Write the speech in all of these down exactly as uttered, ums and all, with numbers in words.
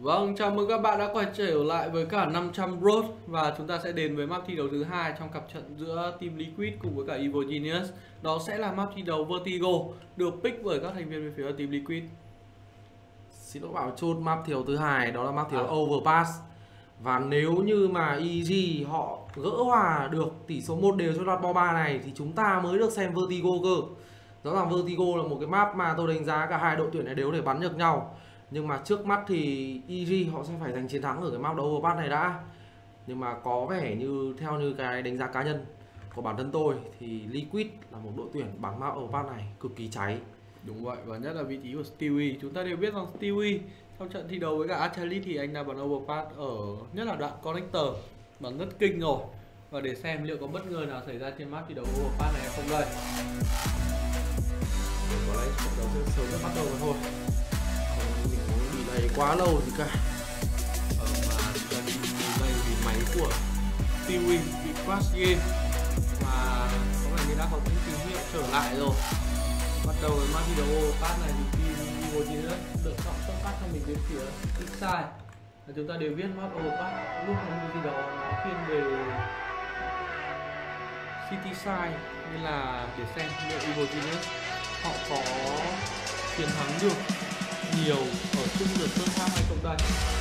Vâng, chào mừng các bạn đã quay trở lại với cả năm trăm Road. Và chúng ta sẽ đến với map thi đấu thứ hai trong cặp trận giữa Team Liquid cùng với cả Evil Genius. Đó sẽ là map thi đấu Vertigo, được pick bởi các thành viên bên phía Team Liquid. Xin lỗi bảo chốt map thi đấu thứ hai, đó là map thi đấu à. Overpass. Và nếu như mà e giê họ gỡ hòa được tỷ số một đều cho loạt bo ba này thì chúng ta mới được xem Vertigo cơ. Rõ ràng Vertigo là một cái map mà tôi đánh giá cả hai đội tuyển này đều để bắn được nhau. Nhưng mà trước mắt thì e giê họ sẽ phải giành chiến thắng ở cái map đấu Overpass này đã. Nhưng mà có vẻ như theo như cái đánh giá cá nhân của bản thân tôi thì Liquid là một đội tuyển bắn map Overpass này cực kỳ cháy. Đúng vậy, và nhất là vị trí của Stewie. Chúng ta đều biết rằng Stewie trong trận thi đấu với cả Archalit thì anh đã bắn Overpass ở nhất là đoạn connector, bắn rất kinh rồi. Và để xem liệu có bất ngờ nào xảy ra trên map thi đấu Overpass này hay không đây. Có lẽ trận đấu sẽ sớm sẽ bắt đầu rồi thôi. Không mình muốn bị này quá lâu gì cả. Ờ, mà chúng ta bị delay vì máy của Stewie bị crash game. Và có vẻ như đã có những tín hiệu trở lại rồi. Bắt đầu với map thi đấu Overpass này thì team Evil Genius lựa chọn xuất phát cho mình bên phía X-Side. Và chúng ta đều biết map Overpass lúc mà thi đấu nó thiên về City Side, nên là để xem liệu Evil Genius họ có chiến thắng được nhiều ở chung lượt first half hay không đây.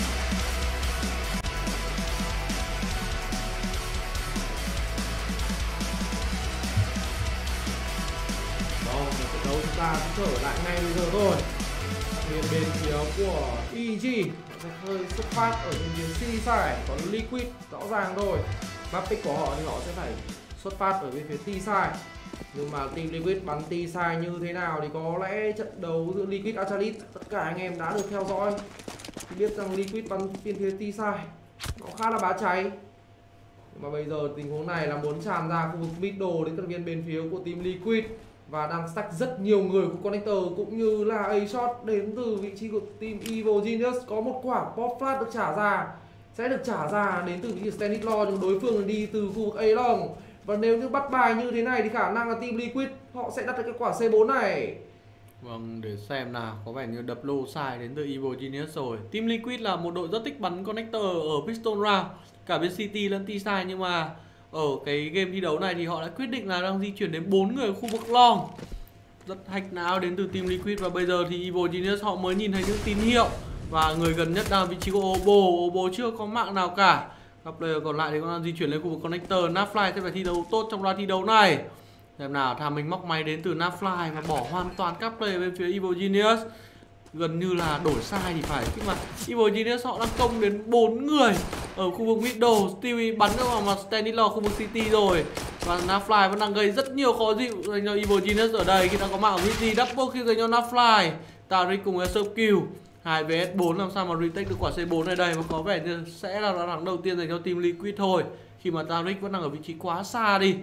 Đó, trận đấu chúng ta sẽ trở lại ngay bây giờ thôi. Bên bên phía của e giê sẽ hơi xuất phát ở bên phía City Side, còn Liquid rõ ràng rồi. Map pick của họ thì họ sẽ phải xuất phát ở bên phía T-Side. Nhưng mà team Liquid bắn T-Side như thế nào thì có lẽ trận đấu giữa Liquid Archalit tất cả anh em đã được theo dõi thì biết rằng Liquid bắn bên phía T-Side nó khá là bá cháy. Nhưng mà bây giờ tình huống này là muốn tràn ra khu vực middle đến thành viên bên phía của team Liquid và đang stack rất nhiều người của connector cũng như là A-shot đến từ vị trí của team Evil Genius. Có một quả pop flash được trả ra, sẽ được trả ra đến từ vị trí Stanislaw, nhưng đối phương đi từ khu vực A-long. Và nếu như bắt bài như thế này thì khả năng là team Liquid họ sẽ đặt được cái quả C bốn này. Vâng, để xem nào, có vẻ như đập low side đến từ Evil Genius rồi. Team Liquid là một đội rất thích bắn connector ở pistol round, cả bên City lẫn T-Side, nhưng mà ở cái game thi đấu này thì họ đã quyết định là đang di chuyển đến bốn người ở khu vực long. Rất hack não đến từ team Liquid, và bây giờ thì Evil Genius họ mới nhìn thấy những tín hiệu. Và người gần nhất đang vị trí của Obo, Obo chưa có mạng nào cả. Các player còn lại thì còn di chuyển lên khu vực connector. Napfly sẽ phải thi đấu tốt trong loạt thi đấu này. Xem nào, thà mình móc máy đến từ Napfly và bỏ hoàn toàn các player bên phía Evil Genius. Gần như là đổi sai thì phải, nhưng mà Evil Genius họ đang công đến bốn người ở khu vực middle. Stewie bắn vào mặt Stanislaw khu vực City rồi. Và Napfly vẫn đang gây rất nhiều khó chịu dành cho Evil Genius ở đây khi đang có mạng ở Wizzy. Double kill dành cho Napfly. Tariq cùng với sub kill hai vs bốn, làm sao mà retake được quả C bốn ở đây, và có vẻ như sẽ là thắng đầu tiên dành cho team Liquid thôi, khi mà Tariq vẫn đang ở vị trí quá xa đi.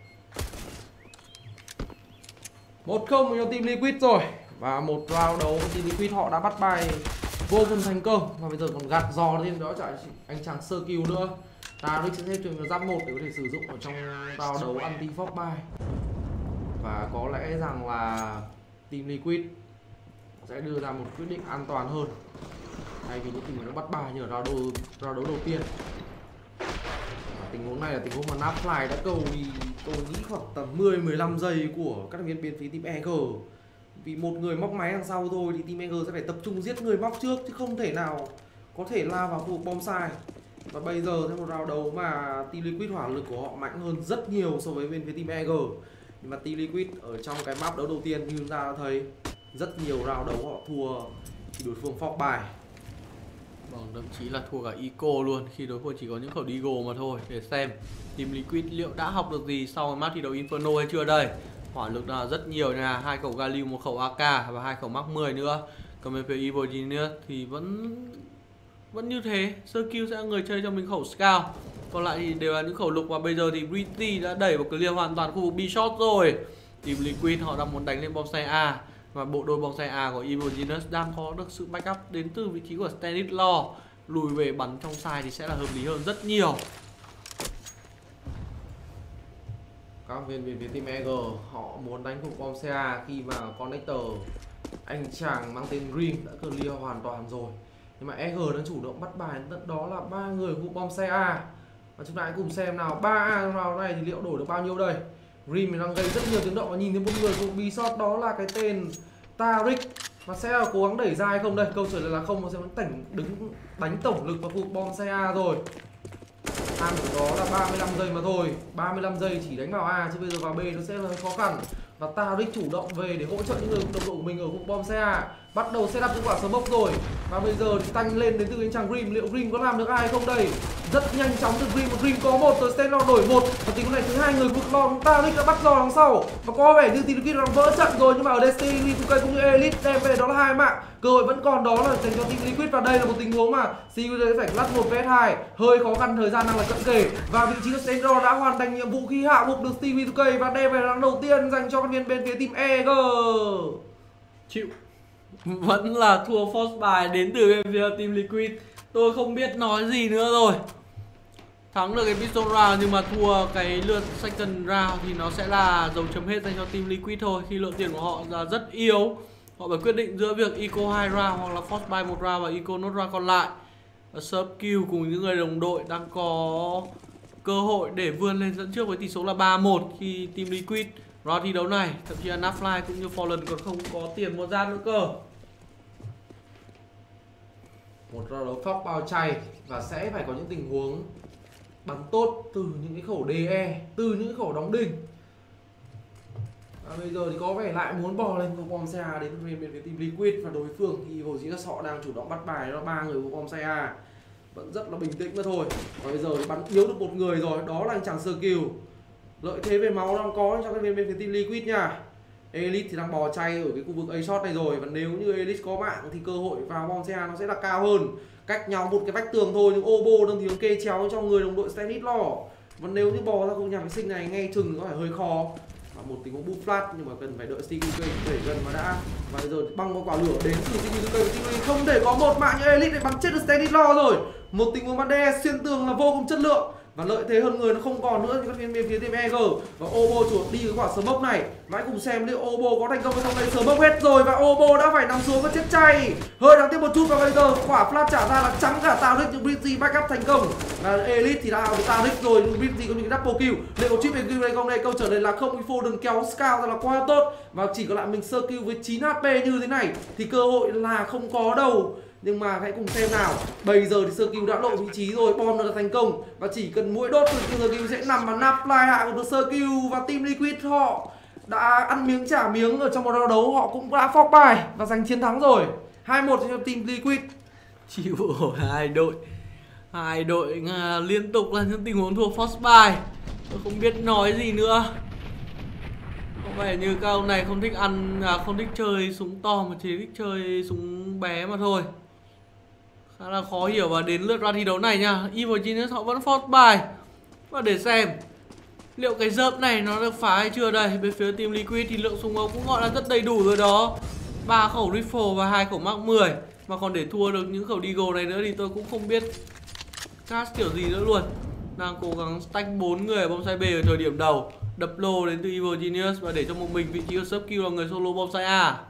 Một không cho team Liquid rồi. Và một round đấu team Liquid họ đã bắt bài vô cùng thành công. Và bây giờ còn gạt giò thêm đó trả anh chàng sơ kill nữa. Tariq sẽ thêm trường giáp một để có thể sử dụng ở trong round đấu anti fox bài. Và có lẽ rằng là team Liquid sẽ đưa ra một quyết định an toàn hơn thay vì những tình huống bắt bài như ở round đấu, round đấu đầu tiên. Và tình huống này là tình huống mà Napfly đã cầu thì tôi nghĩ khoảng tầm mười mười lăm giây của các thành viên bên phía team e giê. Vì một người móc máy đằng sau thôi thì team e giê sẽ phải tập trung giết người móc trước, chứ không thể nào có thể la vào khu vực bom sai. Và bây giờ theo một round đấu mà team Liquid hỏa lực của họ mạnh hơn rất nhiều so với bên phía team e giê. Nhưng mà team Liquid ở trong cái map đấu đầu tiên như chúng ta đã thấy rất nhiều round đấu họ thua thì đối phương phóc bài. Vâng, thậm chí là thua cả Eco luôn khi đối phương chỉ có những khẩu Deagle mà thôi. Để xem team Liquid liệu đã học được gì sau map thi đấu Inferno hay chưa đây. Hỏa lực là rất nhiều nha, hai khẩu Galil, một khẩu a ca và hai khẩu Mark mười nữa. Còn bên phía Evil Genius thì vẫn vẫn như thế, sơ kill sẽ là người chơi cho mình khẩu Scout. Còn lại thì đều là những khẩu lục, và bây giờ thì Pretty đã đẩy vào clear hoàn toàn khu vực B-shot rồi. Team Liquid họ đang muốn đánh lên bom xe A. Và bộ đôi bóng xe A của Evil Genius đang có được sự backup đến từ vị trí của Stanislaw. Lùi về bắn trong side thì sẽ là hợp lý hơn rất nhiều. Các viên về phía team e giê họ muốn đánh phục bom xe A khi mà connector anh chàng mang tên Green đã clear hoàn toàn rồi. Nhưng mà e giê đang chủ động bắt bài tận đó là ba người vụ bom xe A. Và chúng ta hãy cùng xem nào, ba A trong round này thì liệu đổi được bao nhiêu đây. Grim đang gây rất nhiều tiếng động và nhìn thấy một người của Bshot, đó là cái tên Taric. Và sẽ là cố gắng đẩy ra hay không đây? Câu trả lời là không, nó sẽ vẫn tỉnh đứng đánh tổng lực vào vụ bom xe A rồi. Time của đó là ba mươi lăm giây mà thôi, ba mươi lăm giây chỉ đánh vào A chứ bây giờ vào B nó sẽ hơi khó khăn. Và Taric chủ động về để hỗ trợ những người đồng đội của mình ở vụ bom xe A. Bắt đầu setup những quả smoke rồi. Và bây giờ thì tanh lên đến từ anh chàng Grim, liệu Grim có làm được ai không đây? Rất nhanh chóng từ Grim, Grim có một tới Stenlord đổi một. Và tình huống này thứ hai người vượt lon, Taric đã bắt giò đằng sau. Và có vẻ như Team Liquid đang vỡ trận rồi, nhưng mà ở Destiny hai K cũng như Elite đem về đó là hai mạng. Cơ hội vẫn còn, đó là dành cho Team Liquid. Và đây là một tình huống mà xê u phải lắt một vs hai, hơi khó khăn, thời gian đang là cận kề. Và vị trí của Stenlord đã hoàn thành nhiệm vụ khi hạ gục được Team hai K và đem về thắng đầu tiên dành cho các viên bên phía team e giê. Chịu. Vẫn là thua force bài đến từ bên phía Team Liquid. Tôi không biết nói gì nữa rồi. Thắng được cái pistol round nhưng mà thua cái lượt second round thì nó sẽ là dấu chấm hết dành cho Team Liquid thôi. Khi lượng tiền của họ là rất yếu, họ phải quyết định giữa việc eco hai round hoặc là force buy một round và eco nốt round còn lại. Sub Q cùng những người đồng đội đang có cơ hội để vươn lên dẫn trước với tỷ số là ba một khi Team Liquid round thi đấu này, thậm chí là Nafly cũng như Fallen còn không có tiền mua ra nữa cơ. Một round đấu phóc bao chay và sẽ phải có những tình huống bắn tốt từ những cái khẩu đê e, từ những khẩu đóng đinh. Và bây giờ thì có vẻ lại muốn bò lên vụ bom xe A đến bên phía Team Liquid, và đối phương thì Evil Genius họ đang chủ động bắt bài, đó là ba người vụ bom xe A. Vẫn rất là bình tĩnh mà thôi. Và bây giờ thì bắn yếu được một người rồi, đó là anh chàng Skill. Lợi thế về máu đang có cho các bên bên phía Team Liquid nha. Elite thì đang bò chay ở cái khu vực A-shot này rồi, và nếu như Elite có mạng thì cơ hội vào bom xe A nó sẽ là cao hơn. Cách nhau một cái vách tường thôi, nhưng Obo đang thiếu kê chéo cho người đồng đội Stanislas. Và nếu như bò ra khu nhà vệ sinh này ngay chừng có phải hơi khó. Và một tình huống boost flash nhưng mà cần phải đợi Stevie đẩy gần mà đã. Và bây giờ băng một quả lửa đến từ Stevie, không thể có một mạng như Elite để bắn chết được Stanislas rồi. Một tình huống bắn đe xuyên tường là vô cùng chất lượng. Và lợi thế hơn người nó không còn nữa cho các viên bên phía team e giê. Và Obo chuột đi cái quả smoke này. Hãy cùng xem liệu Obo có thành công hay không đây. Smoke hết rồi và Obo đã phải nằm xuống và chết chay. Hơi đáng tiếc một chút, và bây giờ quả flash trả ra là trắng cả Taric, nhưng Brizzy backup thành công. Và Elite thì đã out với Taric rồi, nhưng Brizzy có những double kill. Liệu có chip về kill hay không đây? Câu trả lời là không. Info đừng kéo Scout ra là quá tốt. Và chỉ còn lại mình sơ kill với chín hát pê như thế này thì cơ hội là không có đâu. Nhưng mà hãy cùng xem nào. Bây giờ thì Sơ Kill đã lộ vị trí rồi, bom đã thành công. Và chỉ cần mũi đốt thì Sơ Kill sẽ nằm vào Nafly hạ của Sơ Kill. Và Team Liquid họ đã ăn miếng trả miếng ở trong một round đấu, họ cũng đã phóc bài và giành chiến thắng rồi. hai một cho Team Liquid. Chịu rồi, hai đội Hai đội uh, liên tục là những tình huống thua force buy. Tôi không biết nói gì nữa. Có vẻ như các ông này không thích ăn, à, không thích chơi súng to mà chỉ thích chơi súng bé mà thôi. Khá là khó hiểu. Và đến lượt ra thi đấu này nha, Evil Genius họ vẫn force buy. Và để xem liệu cái dợp này nó được phá hay chưa đây. Bên phía Team Liquid thì lượng súng ống cũng gọi là rất đầy đủ rồi đó. Ba khẩu rifle và hai khẩu Mark mười. Mà còn để thua được những khẩu Deagle này nữa thì tôi cũng không biết cast kiểu gì nữa luôn. Đang cố gắng stack bốn người ở bom site B ở thời điểm đầu. Đập lô đến từ Evil Genius và để cho một mình vị trí của Sub Q là người solo bom site A.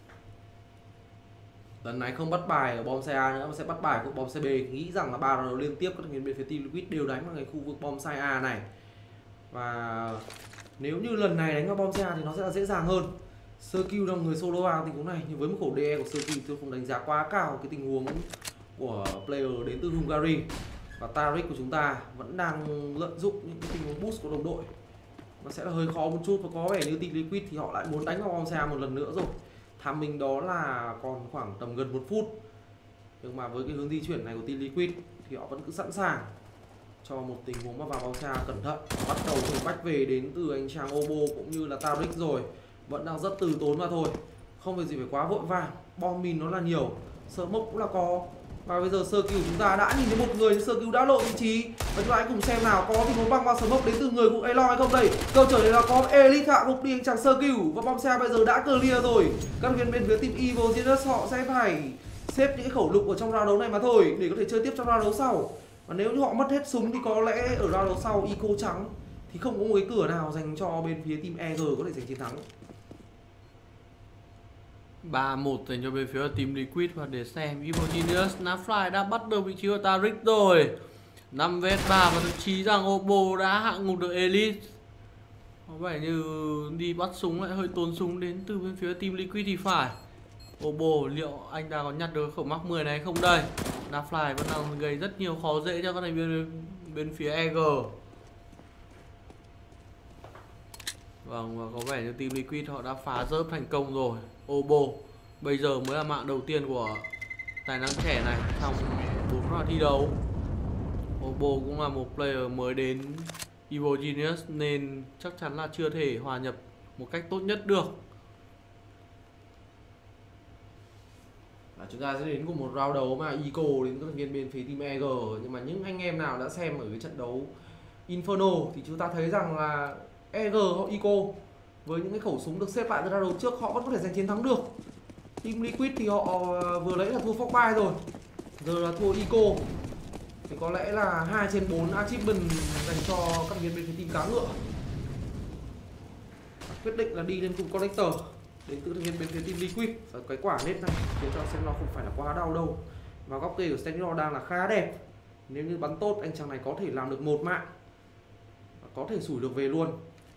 Lần này không bắt bài ở bom xe A nữa mà sẽ bắt bài của bom xe B. Nghĩ rằng là ba round đấu liên tiếp các thành viên bên phía Team Liquid đều đánh vào cái khu vực bom site A này. Và nếu như lần này đánh vào bom xe A thì nó sẽ là dễ dàng hơn. Sơ Q là người solo vào tình huống này, nhưng với một khẩu đê e của Sơ Q tôi không đánh giá quá cao cái tình huống của player đến từ Hungary. Và Taric của chúng ta vẫn đang lợi dụng những cái tình huống boost của đồng đội. Nó sẽ là hơi khó một chút, và có vẻ như Team Liquid thì họ lại muốn đánh vào bom xe A một lần nữa rồi. Tham mình đó là còn khoảng tầm gần một phút. Nhưng mà với cái hướng di chuyển này của Team Liquid thì họ vẫn cứ sẵn sàng cho một tình huống mà vào bom xe A cẩn thận. Bắt đầu từ bách về đến từ anh chàng Obo cũng như là Taric rồi. Vẫn đang rất từ tốn mà thôi. Không việc gì phải quá vội vàng. Bom mìn nó là nhiều, sơ mốc cũng là có. Và bây giờ Sơ Kill chúng ta đã nhìn thấy một người, Sơ Kill đã lộ vị trí. Và chúng ta hãy cùng xem nào, có tình huống băng vào smoke đến từ người của Elon hay không đây. Câu trả lời là có. Elite hạ gục đi anh chàng Sơ Kill. Và bom xe bây giờ đã clear rồi. Các viên bên phía team Evil Genius họ sẽ phải xếp những cái khẩu lục ở trong round đấu này mà thôi, để có thể chơi tiếp trong round đấu sau. Và nếu như họ mất hết súng thì có lẽ ở round đấu sau eco trắng thì không có một cái cửa nào dành cho bên phía team e giê có thể giành chiến thắng. ba một dành cho bên phía team Liquid. Và để xem Evil Genius, Snapfly đã bắt được vị trí của Taric rồi. năm vs ba và thậm chí rằng Oppo đã hạ ngục được Elite. Có vẻ như đi bắt súng lại hơi tốn súng đến từ bên phía team Liquid thì phải. Oppo liệu anh ta có nhặt được khẩu mắc mười này không đây? Snapfly vẫn đang gây rất nhiều khó dễ cho các thành viên bên phía e giê. Vâng, và có vẻ như team Liquid họ đã phá rớp thành công rồi. Oppo bây giờ mới là mạng đầu tiên của tài năng trẻ này trong bốn round thi đấu. Oppo cũng là một player mới đến Evil Genius nên chắc chắn là chưa thể hòa nhập một cách tốt nhất được. Và chúng ta sẽ đến cùng một round đấu mà Eco đến các thành viên bên phía team e giê. Nhưng mà những anh em nào đã xem ở cái trận đấu Inferno thì chúng ta thấy rằng là e giê họ Eco với những cái khẩu súng được xếp lại từ round đấu trước họ vẫn có thể giành chiến thắng được. Team Liquid thì họ vừa lấy là thua Fogby rồi, giờ là thua Eco. Thì có lẽ là hai trên bốn achievement dành cho các thành viên bên phía team cá ngựa. Quyết định là đi lên cùng connector đến từ thành viên bên phía team Liquid. Và cái quả nét này khiến cho Stenilo không phải là quá đau đâu. Và góc kê của Stenilo đang là khá đẹp. Nếu như bắn tốt anh chàng này có thể làm được một mạng và có thể sủi được về luôn.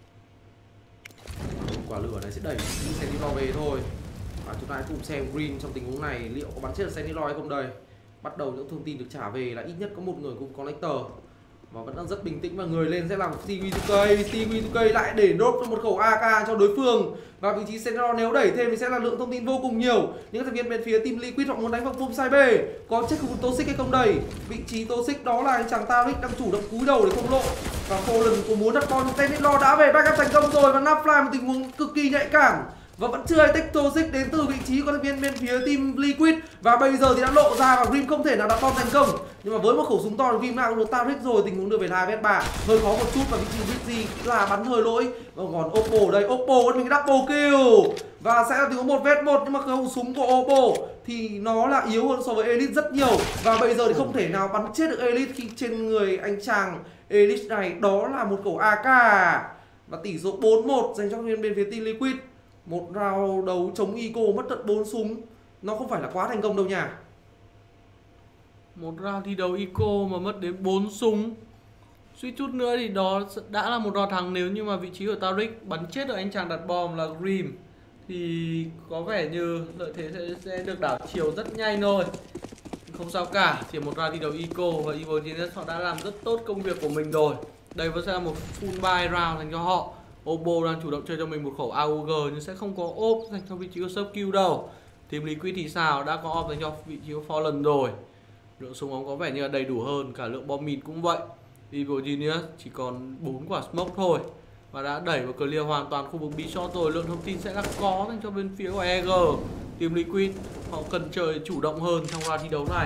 Quả lửa này sẽ đẩy Stenilo về thôi. Và chúng ta hãy cùng xem Green trong tình huống này liệu có bắn chết được Stenilo hay không đây. Bắt đầu những thông tin được trả về là ít nhất có một người cùng connector và vẫn đang rất bình tĩnh, và người lên sẽ làm xê vê hai K. xê vê hai K lại để đốt cho một khẩu a ca cho đối phương, và vị trí Sentinel nếu đẩy thêm thì sẽ là lượng thông tin vô cùng nhiều. Những thành viên bên phía team Liquid họ muốn đánh vào vùng side B, có chết khu vực Toxic hay không đây? Vị trí Toxic đó là anh chàng Taric đang chủ động cúi đầu để không lộ, và Fallen có muốn đặt bom. Sentinel đã về backup thành công rồi, và Snapfly một tình huống cực kỳ nhạy cảm và vẫn chưa ai tích Toxic đến từ vị trí của thành viên bên phía team Liquid, và bây giờ thì đã lộ ra và Grim không thể nào đặt bom thành công. Nhưng mà với một khẩu súng to thì Grim đã được Taric rồi, tình huống đưa về hai vs ba hơi khó một chút, và vị trí Rizzy là bắn hơi lỗi. Và còn Oppo đây, Oppo vẫn mình double kill và sẽ là tình huống một vs một, nhưng mà khẩu súng của Oppo thì nó là yếu hơn so với Elite rất nhiều, và bây giờ thì không thể nào bắn chết được Elite khi trên người anh chàng Elite này đó là một khẩu a ca. Và tỷ số bốn một dành cho thành viên bên phía team Liquid. Một round đấu chống Eco mất tận bốn súng, nó không phải là quá thành công đâu nha. Một round thi đấu Eco mà mất đến bốn súng, suýt chút nữa thì đó đã là một round thắng nếu như mà vị trí của Taric bắn chết được anh chàng đặt bom là Grim, thì có vẻ như lợi thế sẽ, sẽ được đảo chiều rất nhanh thôi. Không sao cả, chỉ một round thi đấu Eco và Evil Genius họ đã làm rất tốt công việc của mình rồi. Đây vẫn sẽ là một full buy round dành cho họ. Oppo đang chủ động chơi cho mình một khẩu a u giê nhưng sẽ không có ốp dành cho vị trí của Subkill đâu. Team Liquid thì sao, đã có ốp dành cho vị trí của Fallen rồi. Lượng súng ống có vẻ như là đầy đủ hơn, cả lượng bom mìn cũng vậy. Evil Genius chỉ còn bốn quả smoke thôi và đã đẩy và clear hoàn toàn khu vực B-shot rồi. Lượng thông tin sẽ là có dành cho bên phía của e giê. Team Liquid họ cần chơi chủ động hơn trong round thi đấu này.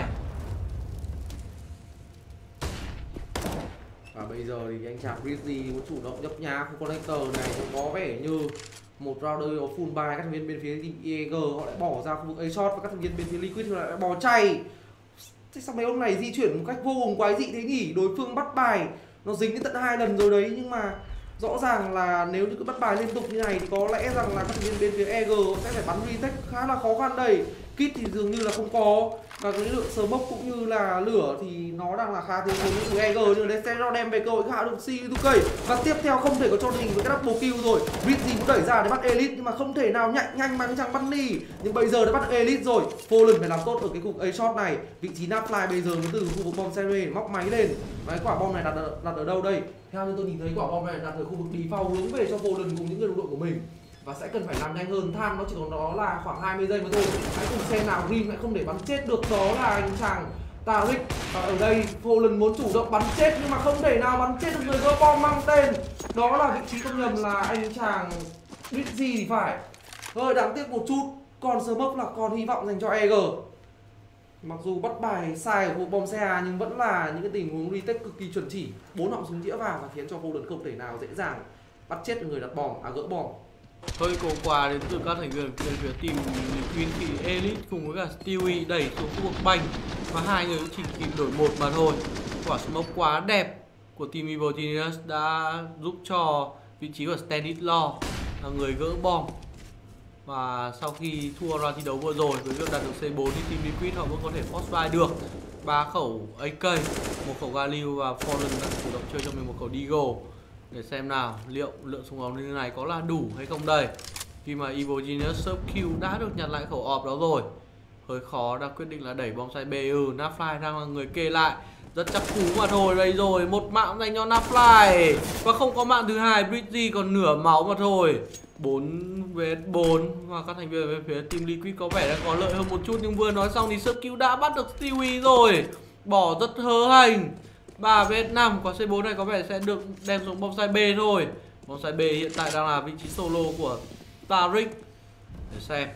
Và bây giờ thì anh chàng Rizzy muốn chủ động nhấp nhá khu connector này, cũng có vẻ như một round đời có full buy. Các thành viên bên phía team e giê họ lại bỏ ra khu vực A-shot, và các thành viên bên phía Liquid thì lại bỏ chạy. Thế sao mấy ông này di chuyển một cách vô cùng quái dị thế nhỉ? Đối phương bắt bài nó dính đến tận hai lần rồi đấy, nhưng mà rõ ràng là nếu như cứ bắt bài liên tục như này thì có lẽ rằng là các thành viên bên phía e giê sẽ phải bắn retake khá là khó khăn đây. Kit thì dường như là không có, và cái lượng smoke cũng như là lửa thì nó đang là khá thiếu thốn của e giê, nhưng mà Stenilo đem về cơ hội hạ được xê hai K, và tiếp theo không thể có cho mình với cái double kill rồi. Rizzy cũng đẩy ra để bắt Elite nhưng mà không thể nào nhanh nhanh bằng cái chàng Bunny, nhưng bây giờ đã bắt Elite rồi. Fallen phải làm tốt ở cái cục A-shot này. Vị trí Snapfly bây giờ mới từ khu vực bom series móc máy lên, và cái quả bom này đặt ở, đặt ở đâu đây? Theo như tôi nhìn thấy quả bom này đặt ở khu vực default hướng về cho Fallen cùng những người đồng đội của mình, và sẽ cần phải làm nhanh hơn. Tham nó chỉ còn đó là khoảng hai mươi giây mà thôi. Hãy cùng xem nào Grim lại không để bắn chết được, đó là anh chàng Taric. Và ở đây Fallen muốn chủ động bắn chết nhưng mà không thể nào bắn chết được người gỡ bom mang tên, đó là vị trí không nhầm là anh chàng Rizzy thì phải. Hơi đáng tiếc một chút, còn smoke là còn hy vọng dành cho e giê. Mặc dù bắt bài sai ở vụ bom xe A nhưng vẫn là những cái tình huống retake cực kỳ chuẩn chỉ, bốn họng súng chĩa vào và khiến cho Fallen không thể nào dễ dàng bắt chết được người đặt bom, à gỡ bom. Hơi cố quà đến từ các thành viên bên phía team Liquid thì Elite cùng với cả Stewie đẩy xuống khu vực banh, và hai người chỉ kịp đổi một mà thôi. Quả smoke quá đẹp của team Evil Genius đã giúp cho vị trí của Stanislaw là người gỡ bom Và sau khi thua ra thi đấu vừa rồi, với việc đạt được C bốn thì Team Liquid họ vẫn có thể force buy được ba khẩu a ca, một khẩu Galil và Fallen đã chủ động chơi cho mình một khẩu Deagle. Để xem nào liệu lượng súng ống như thế này có là đủ hay không đây. Khi mà Evil Genius Sub Q đã được nhặt lại khẩu ọp đó rồi, hơi khó, đã quyết định là đẩy bom sai B. Ừ, Napfly đang là người kê lại, rất chắc cú mà thôi. Đây rồi, một mạng dành cho Napfly và không có mạng thứ hai. Bridgy còn nửa máu mà thôi. Bốn vs bốn và các thành viên về phía Team Liquid có vẻ đã có lợi hơn một chút, nhưng vừa nói xong thì Sub Q đã bắt được Stewie rồi, bỏ rất hớ hành. Ba vs năm, quả C bốn này có vẻ sẽ được đem xuống bom sai B thôi. Bom sai B hiện tại đang là vị trí solo của Taric. Để xem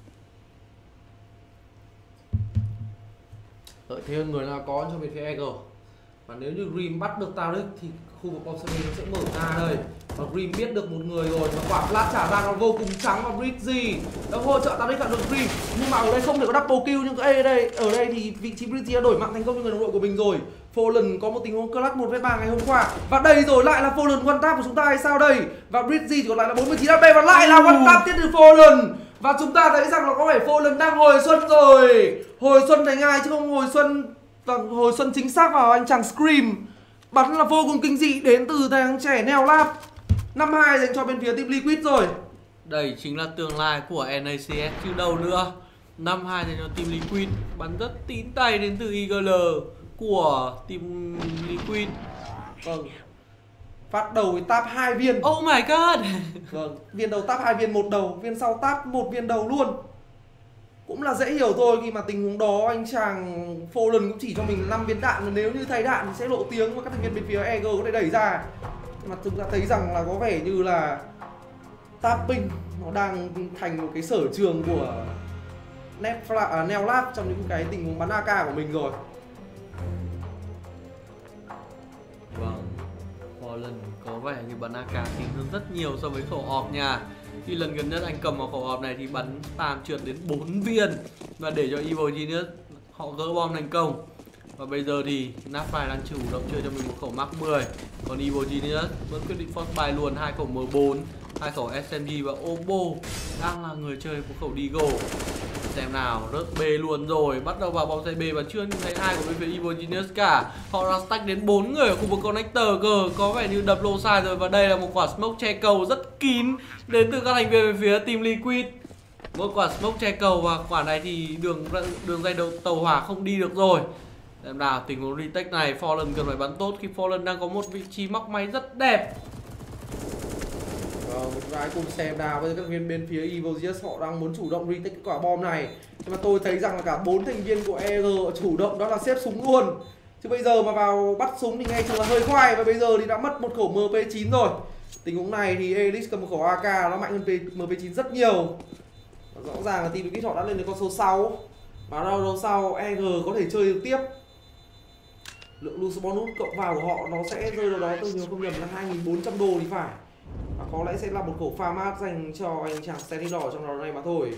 lợi thế hơn người là có cho bên phía e giê. Và nếu như Grim bắt được Taric thì khu vực bom sai B nó sẽ mở ra đây. Và Grim biết được một người rồi, và quả flash trả ra nó vô cùng trắng, và Bridgy đã hỗ trợ Taric đạt được Grim. Nhưng mà ở đây không thể có double kill, nhưng ở đây ở đây thì vị trí Bridgy đã đổi mạng thành công cho người đồng đội của mình rồi. Fallen có một tình huống clutch một vs ba ngày hôm qua, và đây rồi lại là Fallen one tap của chúng ta hay sao đây? Và Bridgy còn lại là bốn mươi chín hát pê và lại là one tap tiếp từ Fallen. Và chúng ta thấy rằng là có vẻ Fallen đang hồi xuân rồi, hồi xuân thành ai chứ không hồi xuân, và hồi xuân chính xác vào anh chàng Scream. Bắn là vô cùng kinh dị đến từ thằng trẻ Neo Lab. Năm hai dành cho bên phía Team Liquid rồi. đây chính là tương lai của en a xê ét chứ đâu nữa. Năm hai dành cho Team Liquid, bắn rất tín tay đến từ i giê lờ của Team Liquid. Vâng, phát đầu thì tap hai viên. Oh my god. Vâng, viên đầu tap hai viên một đầu, viên sau tap một viên đầu luôn. Cũng là dễ hiểu thôi, khi mà tình huống đó anh chàng Fallen cũng chỉ cho mình năm viên đạn, nếu như thay đạn thì sẽ lộ tiếng và các thành viên bên phía e giê có thể đẩy ra. Mà chúng ta thấy rằng là có vẻ như là tapping nó đang thành một cái sở trường của à, Neo Lab trong những cái tình huống bắn a ca của mình rồi. Vâng, Fallen có vẻ như bắn a ca tính hơn rất nhiều so với khẩu ọp nha. Khi lần gần nhất anh cầm vào khẩu ọp này thì bắn spam trượt đến bốn viên và để cho Evil Genius họ gỡ bom thành công. Và bây giờ thì Napfly đang chủ động chơi cho mình một khẩu Mark mười, còn Evil Genius vẫn quyết định force buy luôn hai khẩu M bốn, hai khẩu ét em giê và Obo đang là người chơi một khẩu Deagle. Xem nào, rớt B luôn rồi, bắt đầu vào bóng xe B và chưa nhìn thấy ai của bên phía Evil Genius cả. Họ đang stack đến bốn người ở khu vực connector cơ, có vẻ như đập low side rồi, và đây là một quả smoke che cầu rất kín đến từ các thành viên bên phía Team Liquid. Một quả smoke che cầu và quả này thì đường đường dây đầu tàu hỏa không đi được rồi. Xem nào, tình huống retake này Fallen cần phải bắn tốt khi Fallen đang có một vị trí móc máy rất đẹp. Vâng, một vài cùng xem nào, bây giờ các thành viên bên phía Evil Genius họ đang muốn chủ động retake cái quả bom này. Nhưng mà tôi thấy rằng là cả bốn thành viên của e giê chủ động đó là xếp súng luôn. Chứ bây giờ mà vào bắt súng thì ngay chung là hơi khoai, và bây giờ thì đã mất một khẩu M P chín rồi. Tình huống này thì Elix cầm một khẩu a ca nó mạnh hơn M P chín rất nhiều. Rõ ràng là Team Liquid họ đã lên đến con số sáu. Và đâu đâu sau e giê có thể chơi được tiếp. Lượng loot bonus cộng vào của họ nó sẽ rơi vào đó, tôi nhớ không nhầm là hai nghìn bốn trăm đô thì phải. Và có lẽ sẽ là một khẩu pha mát dành cho anh chàng Steady đỏ trong round này mà thôi.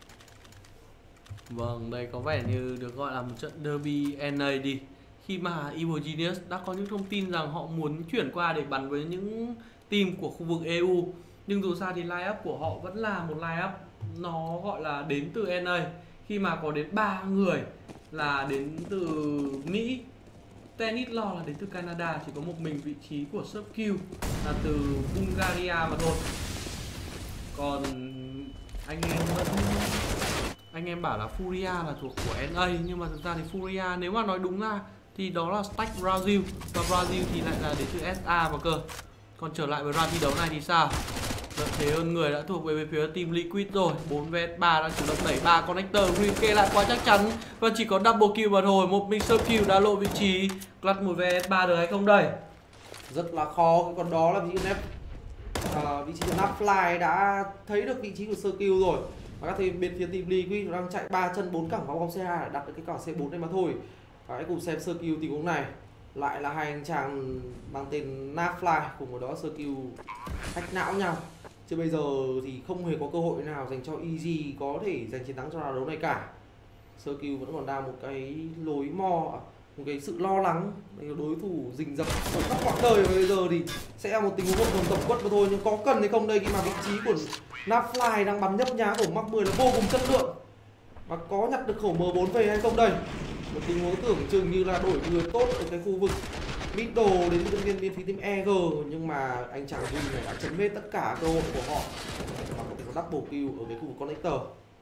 Vâng, đây có vẻ như được gọi là một trận derby en a đi. Khi mà Evil Genius đã có những thông tin rằng họ muốn chuyển qua để bắn với những team của khu vực e u. Nhưng dù sao thì line-up của họ vẫn là một line-up nó gọi là đến từ en a. Khi mà có đến ba người là đến từ Mỹ, Tennis Law là đến từ Canada, chỉ có một mình vị trí của Sub Q là từ Bulgaria mà thôi. Còn anh em vẫn anh em bảo là Furia là thuộc của en a, nhưng mà thực ra thì Furia nếu mà nói đúng ra thì đó là Stack Brazil, và Brazil thì lại là đến từ ét a mà cơ. Còn trở lại với round thi đấu này thì sao? Lợi thế hơn người đã thuộc về bên phía Team Liquid rồi. Bốn vs ba đang chủ động đẩy ba connector, Green kê lại quá chắc chắn và chỉ có double kill mà thôi. Một mình Sub Q đã lộ vị trí, clutch một vs ba được hay không đây? Rất là khó, còn đó là vị trí nép à, vị trí của Napfly đã thấy được vị trí của Sơ Q rồi. Và các team bên phía Team Liquid đang chạy ba chân bốn cẳng vào vòng C hai để đặt được cái quả C bốn này mà thôi. Và hãy cùng xem Sơ Q tình huống này. Lại là hai anh chàng mang tên Napfly cùng với đó Sơ Q hack não nhau. Chứ bây giờ thì không hề có cơ hội nào dành cho Easy có thể giành chiến thắng trong trận đấu này cả. Sơ Q vẫn còn đang một cái lối mo một cái sự lo lắng đối thủ rình rập ở khắp mọi đời, và bây giờ thì sẽ là một tình huống một tổng quất mà thôi. Nhưng có cần hay không đây, khi mà vị trí của Napfly đang bắn nhấp nhá của Mark mười là vô cùng chất lượng, và có nhặt được khẩu M bốn về hay không đây. Một tình huống tưởng chừng như là đổi người tốt ở cái khu vực middle đến nhân viên bên phía team e giê, nhưng mà anh chàng Win này đã chấn hết tất cả cơ hội của họ và có thể có double kill ở cái khu vực connector.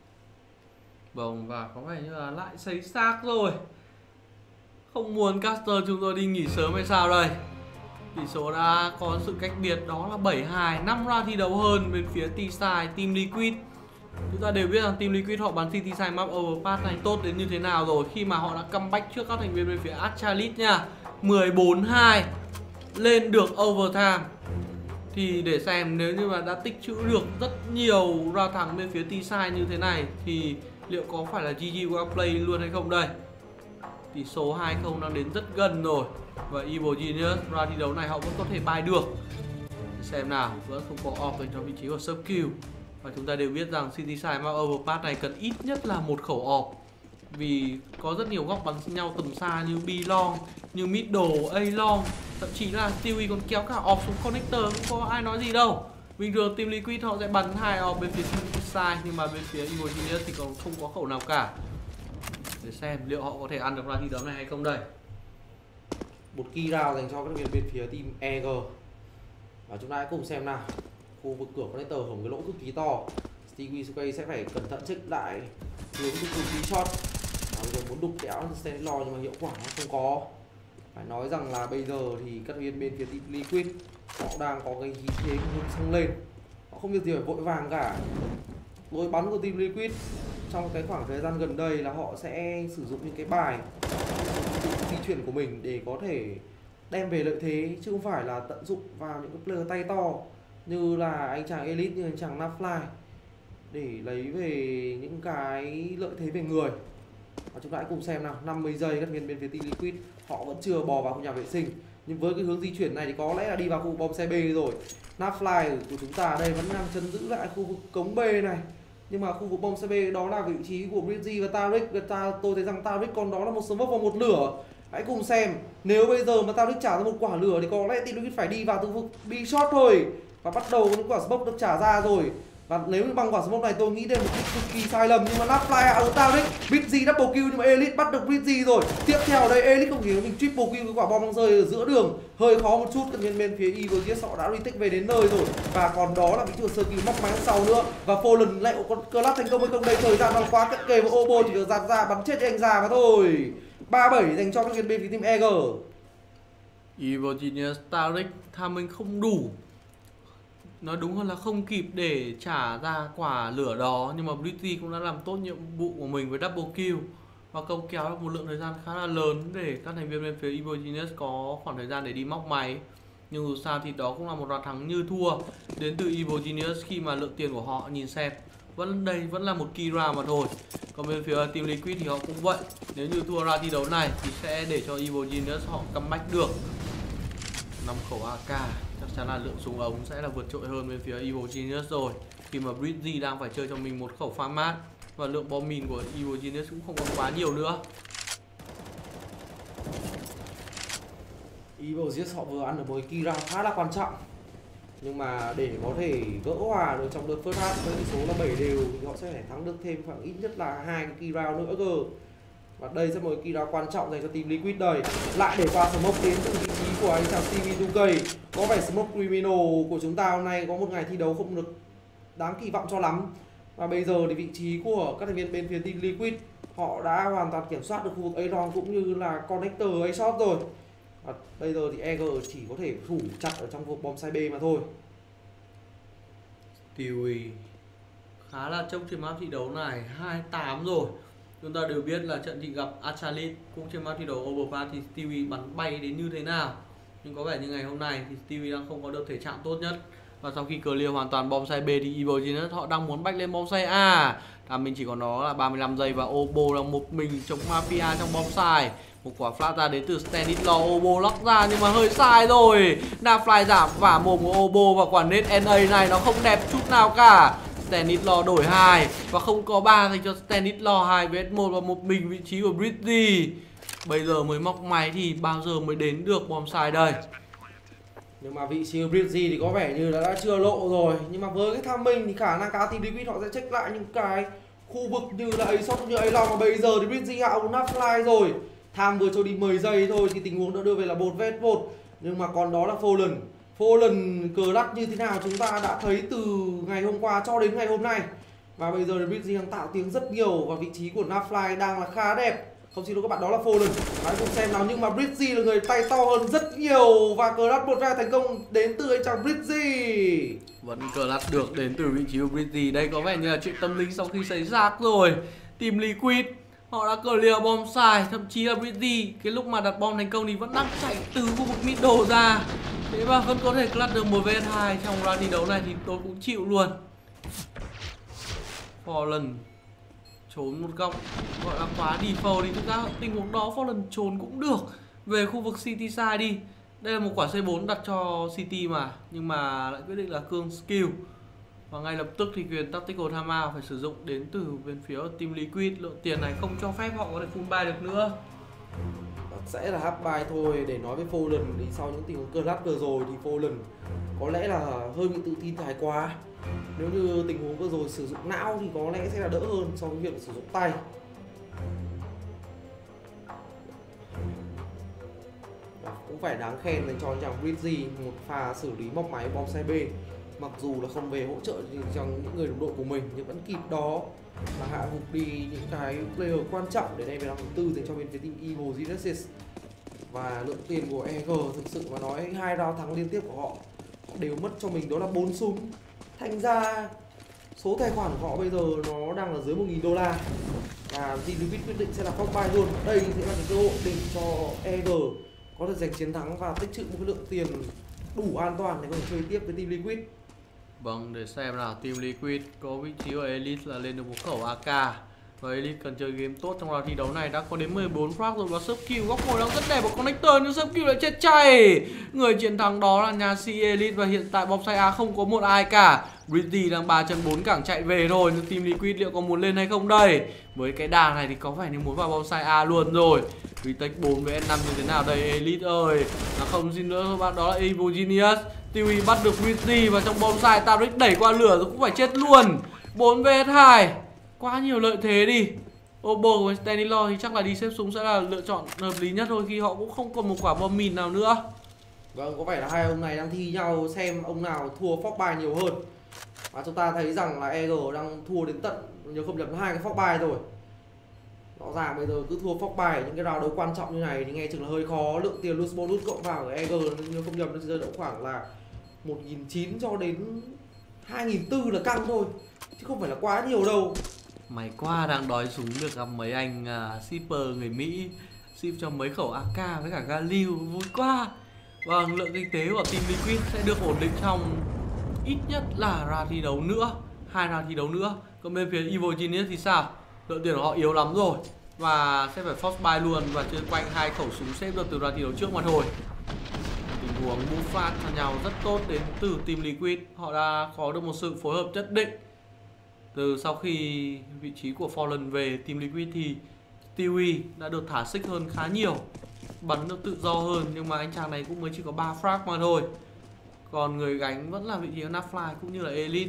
Vâng, và có vẻ như là lại sấy xác rồi. Không muốn caster chúng tôi đi nghỉ sớm hay sao đây. Tỷ số đã có sự cách biệt đó là bảy hai, năm round thi đấu hơn bên phía T-Side, Team Liquid. Chúng ta đều biết rằng Team Liquid họ bắn City Side map overpass này tốt đến như thế nào rồi, khi mà họ đã comeback trước các thành viên bên phía Astralis nha. mười bốn hai lên được overtime. Thì để xem nếu như mà đã tích trữ được rất nhiều round thắng bên phía T-Side như thế này thì liệu có phải là giê giê Play luôn hay không đây. Tỷ số hai không đang đến rất gần rồi, và Evil Genius round thi đấu này họ vẫn có thể bài được. Xem nào, vẫn không có off dành cho vị trí của sub kill. Và chúng ta đều biết rằng City Side map overpass này cần ít nhất là một khẩu off, vì có rất nhiều góc bắn nhau tầm xa như B long, như middle, A long, thậm chí là Stewie còn kéo cả off xuống connector cũng có ai nói gì đâu. Bình thường Team Liquid họ sẽ bắn hai off bên phía City Side, nhưng mà bên phía Evil Genius thì còn không có khẩu nào cả. Để xem liệu họ có thể ăn được round thi đấu này hay không đây. Một key round dành cho các thành viên bên phía team e giê. Và chúng ta hãy cùng xem nào. Khu vực cửa connector hổng cái lỗ cực kỳ to. Stewie Sukai sẽ phải cẩn thận check lại hướng cực kỳ shot. Và bây giờ muốn đục đẽo Stanislaw nhưng mà hiệu quả nó không có. Phải nói rằng là bây giờ thì các thành viên bên phía team Liquid họ đang có cái khí thế hướng sông lên. Họ không việc gì phải vội vàng cả. Lối bắn của team Liquid trong cái khoảng thời gian gần đây là họ sẽ sử dụng những cái bài di chuyển của mình để có thể đem về lợi thế, chứ không phải là tận dụng vào những cái player tay to như là anh chàng Elite, như anh chàng Napfly để lấy về những cái lợi thế về người. Và chúng ta hãy cùng xem nào. Năm mươi giây các viên bên phía team Liquid họ vẫn chưa bò vào khu nhà vệ sinh, nhưng với cái hướng di chuyển này thì có lẽ là đi vào khu bom xe B rồi. Napfly của chúng ta đây vẫn đang chấn giữ lại khu vực cống B này, nhưng mà khu vực bom xe B đó là vị trí của Brizzy và Taric. Ta, tôi thấy rằng Taric còn đó là một smoke và một lửa. Hãy cùng xem, nếu bây giờ mà Taric trả ra một quả lửa thì có lẽ team Liquid phải đi vào khu vực B shot thôi. Và bắt đầu những quả smoke được trả ra rồi. Và nếu như bằng quả smoke này tôi nghĩ đây là một cái cực kỳ sai lầm, nhưng mà Napfly hạ được Taric. Brizzy double kill nhưng mà Elite bắt được Brizzy rồi. Tiếp theo đây Elite không hiểu mình triple kill, cái quả bom đang rơi ở giữa đường hơi khó một chút. Tất nhiên bên phía Evil Genius họ đã retake về đến nơi rồi, và còn đó là vị trí của Sơ Kill móc máy sau nữa. Và Fallen lại có clutch thành công hay không đây, thời gian đang quá cận kề và Obo chỉ được giạt ra bắn chết cho anh già mà thôi. Ba bảy dành cho các viên bên phía team e giê. Evil Genius, Taric timing không đủ, nói đúng hơn là không kịp để trả ra quả lửa đó, nhưng mà Brizzy cũng đã làm tốt nhiệm vụ của mình với double kill và câu kéo được một lượng thời gian khá là lớn để các thành viên bên phía Evil Genius có khoảng thời gian để đi móc máy. Nhưng dù sao thì đó cũng là một round thắng như thua đến từ Evil Genius, khi mà lượng tiền của họ nhìn xem vẫn đây vẫn là một key round mà thôi. Còn bên phía team Liquid thì họ cũng vậy, nếu như thua round thi đấu này thì sẽ để cho Evil Genius họ comeback được. Năm khẩu a ca chắc chắn là lượng súng ống sẽ là vượt trội hơn bên phía Evil Genius rồi, khi mà Brizzy đang phải chơi cho mình một khẩu pha mát và lượng bom mìn của Evil Genius cũng không còn quá nhiều nữa. Evil Genius họ vừa ăn được một key round khá là quan trọng, nhưng mà để có thể gỡ hòa được trong đợt first half với tỷ số là bảy đều thì họ sẽ phải thắng được thêm khoảng ít nhất là hai cái key round nữa cơ. Và đây sẽ một key round quan trọng dành cho team Liquid đời. Lại để qua smoke đến từ vị trí của anh chàng Stewie Sukai. Có vẻ smoke criminal của chúng ta hôm nay có một ngày thi đấu không được đáng kỳ vọng cho lắm. Và bây giờ thì vị trí của các thành viên bên phía team Liquid họ đã hoàn toàn kiểm soát được khu vực A long cũng như là connector A shot rồi. Và bây giờ thì e giê chỉ có thể thủ chặt ở trong vực bom side B mà thôi. Stewie khá là trông trên map thi đấu này hai tám rồi. Chúng ta đều biết là trận chị gặp Astralis cũng trên map thi đấu overpass thì Stewie bắn bay đến như thế nào. Nhưng có vẻ như ngày hôm nay thì Stewie đang không có được thể trạng tốt nhất. Và sau khi clear hoàn toàn bom side B thì Evil Genius họ đang muốn back lên bom side A. À, mình chỉ còn đó là ba mươi lăm giây và Obo là một mình chống Mafia trong bom side. Một quả flash ra đến từ Stanislaw, Obo lóc ra nhưng mà hơi sai rồi. Napfly giảm vả mồm của Obo và quả nết en a này nó không đẹp chút nào cả. Stanislaw đổi hai và không có ba dành cho Stanislaw, hai vs một và một mình vị trí của Brizzy. Bây giờ mới móc máy thì bao giờ mới đến được bom xài đây. Nhưng mà vị trí của Bridgy thì có vẻ như là đã chưa lộ rồi. Nhưng mà với cái tham minh thì khả năng cả team Liquid họ sẽ check lại những cái khu vực như là A-Shot như A-Long. Mà bây giờ thì Bridgy hạ một nắp fly rồi. Tham vừa cho đi mười giây thôi thì tình huống đã đưa về là một vs một. Nhưng mà còn đó là Fallen. Fallen cờ lắc như thế nào chúng ta đã thấy từ ngày hôm qua cho đến ngày hôm nay. Và bây giờ thì Bridgy đang tạo tiếng rất nhiều. Và vị trí của Nafly đang là khá đẹp. Không xin lỗi các bạn, đó là Fallen. Hãy cùng xem nào, nhưng mà Bridgy là người tay to hơn rất nhiều. Và cờ lắc một ra thành công đến từ anh chàng Bridgy. Vẫn cờ lắc được đến từ vị trí của Bridgy. Đây có vẻ như là chuyện tâm linh sau khi xảy ra rồi. Team Liquid họ đã clear bom xài. Thậm chí là Bridgy cái lúc mà đặt bom thành công thì vẫn đang chạy từ khu vực middle ra. Thế mà vẫn có thể clutch được một vs hai trong round thi đấu này thì tôi cũng chịu luôn. Fallen trốn một góc gọi là khóa default thì thực ra tình huống đó Fallen trốn cũng được về khu vực City side đi. Đây là một quả C bốn đặt cho City mà, nhưng mà lại quyết định là cương skill. Và ngay lập tức thì quyền tactical timeout phải sử dụng đến từ bên phía team Liquid. Lượng tiền này không cho phép họ có thể full buy được nữa. Sẽ là half buy thôi. Để nói với Fallen thì sau những tình huống cờ lắc vừa rồi thì Fallen có lẽ là hơi bị tự tin thái quá. Nếu như tình huống vừa rồi sử dụng não thì có lẽ sẽ là đỡ hơn so với việc sử dụng tay. Và cũng phải đáng khen dành cho anh chàng Bridgy, một pha xử lý móc máy bom xe B. Mặc dù là không về hỗ trợ cho những người đồng đội của mình nhưng vẫn kịp đó là hạ gục đi những cái player quan trọng để đem về năm thứ tư dành cho bên phía team Evil Genesis. Và lượng tiền của e giê thực sự mà nói hai round thắng liên tiếp của họ đều mất cho mình đó là bốn súng. Thành ra số tài khoản của họ bây giờ nó đang là dưới một nghìn đô la. Và team Liquid quyết định sẽ là phong buy luôn. Đây sẽ là cái cơ hội để cho e giê có thể giành chiến thắng và tích trữ một cái lượng tiền đủ an toàn để có thể chơi tiếp với team Liquid. Vâng, để xem nào, team Liquid có vị trí của Elite là lên được một khẩu a ca. Và Elite cần chơi game tốt trong round thi đấu này, đã có đến mười bốn frag rồi. Và Subkill góc ngồi đang rất đẹp của connector nhưng Subkill lại chết chay. Người chiến thắng đó là nhà C Elite và hiện tại bom xay A không có một ai cả. Bridgy đang ba chân bốn cẳng chạy về rồi, nhưng team Liquid liệu có muốn lên hay không đây? Với cái đà này thì có vẻ như muốn vào bom xay A luôn rồi. Retake bốn với S năm như thế nào đây Elite ơi? Là không xin nữa các bạn, đó là Evil Genius. Tiwi bắt được Bridgy và trong bom xay Taric đẩy qua lửa rồi cũng phải chết luôn. bốn vs hai. Quá nhiều lợi thế đi. Obo với Stanilor thì chắc là đi xếp súng sẽ là lựa chọn hợp lý nhất thôi, khi họ cũng không còn một quả bom mìn nào nữa. Vâng, có vẻ là hai ông này đang thi nhau xem ông nào thua phóc bài nhiều hơn. Và chúng ta thấy rằng là e giê đang thua đến tận, nhớ không nhầm, hai cái phóc bài rồi. Rõ ràng bây giờ cứ thua phóc bài những cái round đấu quan trọng như này thì nghe chừng là hơi khó. Lượng tiền lose bonus cộng vào của e giê nhớ không nhầm nó rơi độ khoảng là một nghìn chín trăm cho đến hai nghìn bốn trăm là căng thôi, chứ không phải là quá nhiều đâu. Mày qua đang đói súng được gặp mấy anh uh, shipper người Mỹ ship cho mấy khẩu a ca với cả Galil, vui quá. Vâng, lượng kinh tế của team Liquid sẽ được ổn định trong ít nhất là round thi đấu nữa, hai round thi đấu nữa. Còn bên phía Evil Genius thì sao? Lượng tiền của họ yếu lắm rồi và sẽ phải force buy luôn và chơi quanh hai khẩu súng xếp được từ round thi đấu trước mà thôi. Tình huống move phát cho nhau rất tốt đến từ team Liquid. Họ đã có được một sự phối hợp nhất định. Từ sau khi vị trí của Fallen về team Liquid thì Tiwi đã được thả xích hơn khá nhiều, bắn được tự do hơn, nhưng mà anh chàng này cũng mới chỉ có ba frag mà thôi. Còn người gánh vẫn là vị trí của Nafly cũng như là Elite.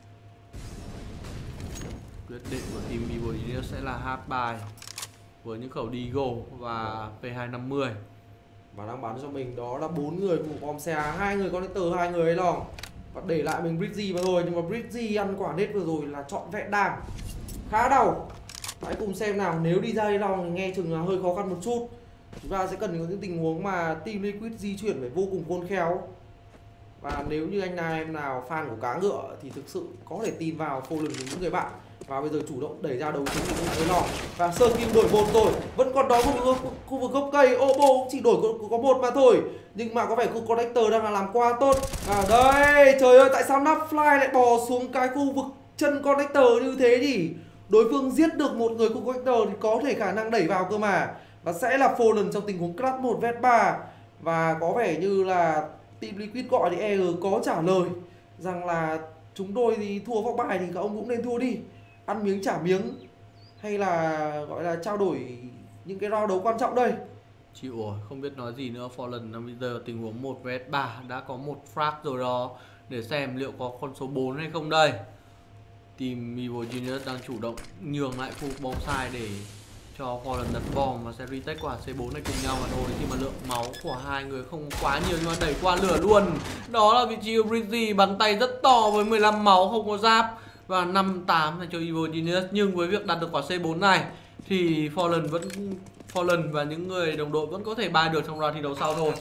Quyết định của team Evil Genius sẽ là half buy với những khẩu Deagle và P hai năm mươi. Và đang bắn cho mình đó là bốn người của bom xe, hai người connector, hai người ấy lòng. Và để lại mình Bridgy mà thôi, nhưng mà Bridgy ăn quả nết vừa rồi là trọn vẹn đam, khá đau. Hãy cùng xem nào, nếu đi ra đây lòng nghe chừng là hơi khó khăn một chút. Chúng ta sẽ cần có những tình huống mà team Liquid di chuyển phải vô cùng khôn khéo. Và nếu như anh nào em nào fan của cá ngựa thì thực sự có thể tin vào Fallen của những người bạn. Và bây giờ chủ động đẩy ra đầu chính thì cũng thấy lo. Và Sơ Kim đổi một rồi, vẫn còn đó khu vực, khu vực gốc cây. Obo cũng chỉ đổi có, có một mà thôi. Nhưng mà có vẻ khu connector đang là làm quá tốt. Và đây, trời ơi, tại sao Nafly lại bò xuống cái khu vực chân connector như thế nhỉ? Đối phương giết được một người khu connector thì có thể khả năng đẩy vào cơ mà. Và sẽ là Fallen trong tình huống clutch một vs ba. Và có vẻ như là team Liquid gọi thì e giê có trả lời rằng là chúng tôi thì thua vóc bài thì các ông cũng nên thua đi, ăn miếng trả miếng, hay là gọi là trao đổi những cái round đấu quan trọng đây. Chịu rồi, không biết nói gì nữa. Fallen bây giờ tình huống một vs ba đã có một frag rồi đó. Để xem liệu có con số bốn hay không đây. Team Evil Genius đang chủ động nhường lại khu bom sai để cho Fallen đặt bom và sẽ retake quả C bốn này cùng nhau mà thôi. Khi mà lượng máu của hai người không quá nhiều nhưng mà đẩy qua lửa luôn. Đó là vị trí của Breezy bắn tay rất to với mười lăm máu, không có giáp. Và năm tám dành cho Evil Genius. Nhưng với việc đặt được quả C bốn này thì Fallen vẫn Fallen và những người đồng đội vẫn có thể bay được trong round thi đấu sau thôi.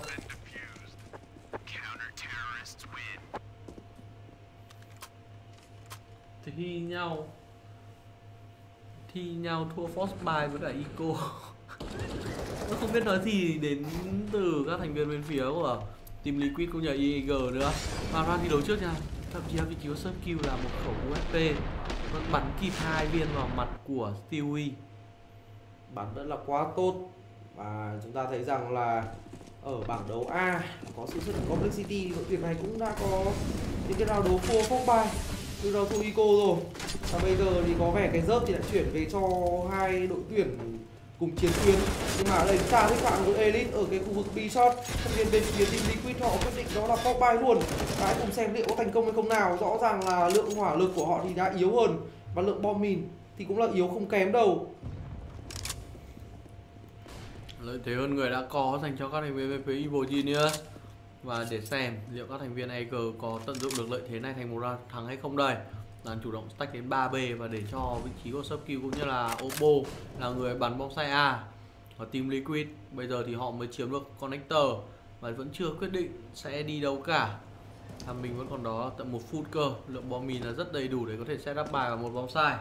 Thi nhau Thi nhau thua Force Buy với cả Eco. Tôi không biết nói gì đến từ các thành viên bên phía của Team Liquid cũng như e a giê nữa. Và round thi đấu trước nha, thậm chí là vị trí của Subkill là một khẩu u ép pê vẫn bắn kịp hai viên vào mặt của Stewie. Bắn rất là quá tốt. Và chúng ta thấy rằng là ở bảng đấu A có sự xuất hiện Complexity, đội tuyển này cũng đã có những cái round đấu thua Force Buy, từ đầu thua Eco rồi. Và bây giờ thì có vẻ cái rớp thì lại chuyển về cho hai đội tuyển cùng chiến tuyến. Nhưng mà ở đây chúng ta thích bạn của Elite ở cái khu vực B-shot. Thành viên bên phía Team Liquid họ quyết định đó là Force Buy luôn. Và hãy cùng xem liệu có thành công hay không nào. Rõ ràng là lượng hỏa lực của họ thì đã yếu hơn và lượng bom mìn thì cũng là yếu không kém đâu. Lợi thế hơn người đã có dành cho các thành viên bên phía Evil Genius. Và để xem liệu các thành viên e a giê có tận dụng được lợi thế này thành một round thắng hay không đây. Đang chủ động stack đến ba B và để cho vị trí của Subkill cũng như là Obo là người bắn bom sai A. Ở Team Liquid bây giờ thì họ mới chiếm được connector và vẫn chưa quyết định sẽ đi đâu cả. À, mình vẫn còn đó tận một phút cơ, lượng bom mìn là rất đầy đủ để có thể set up bài vào một bom sai.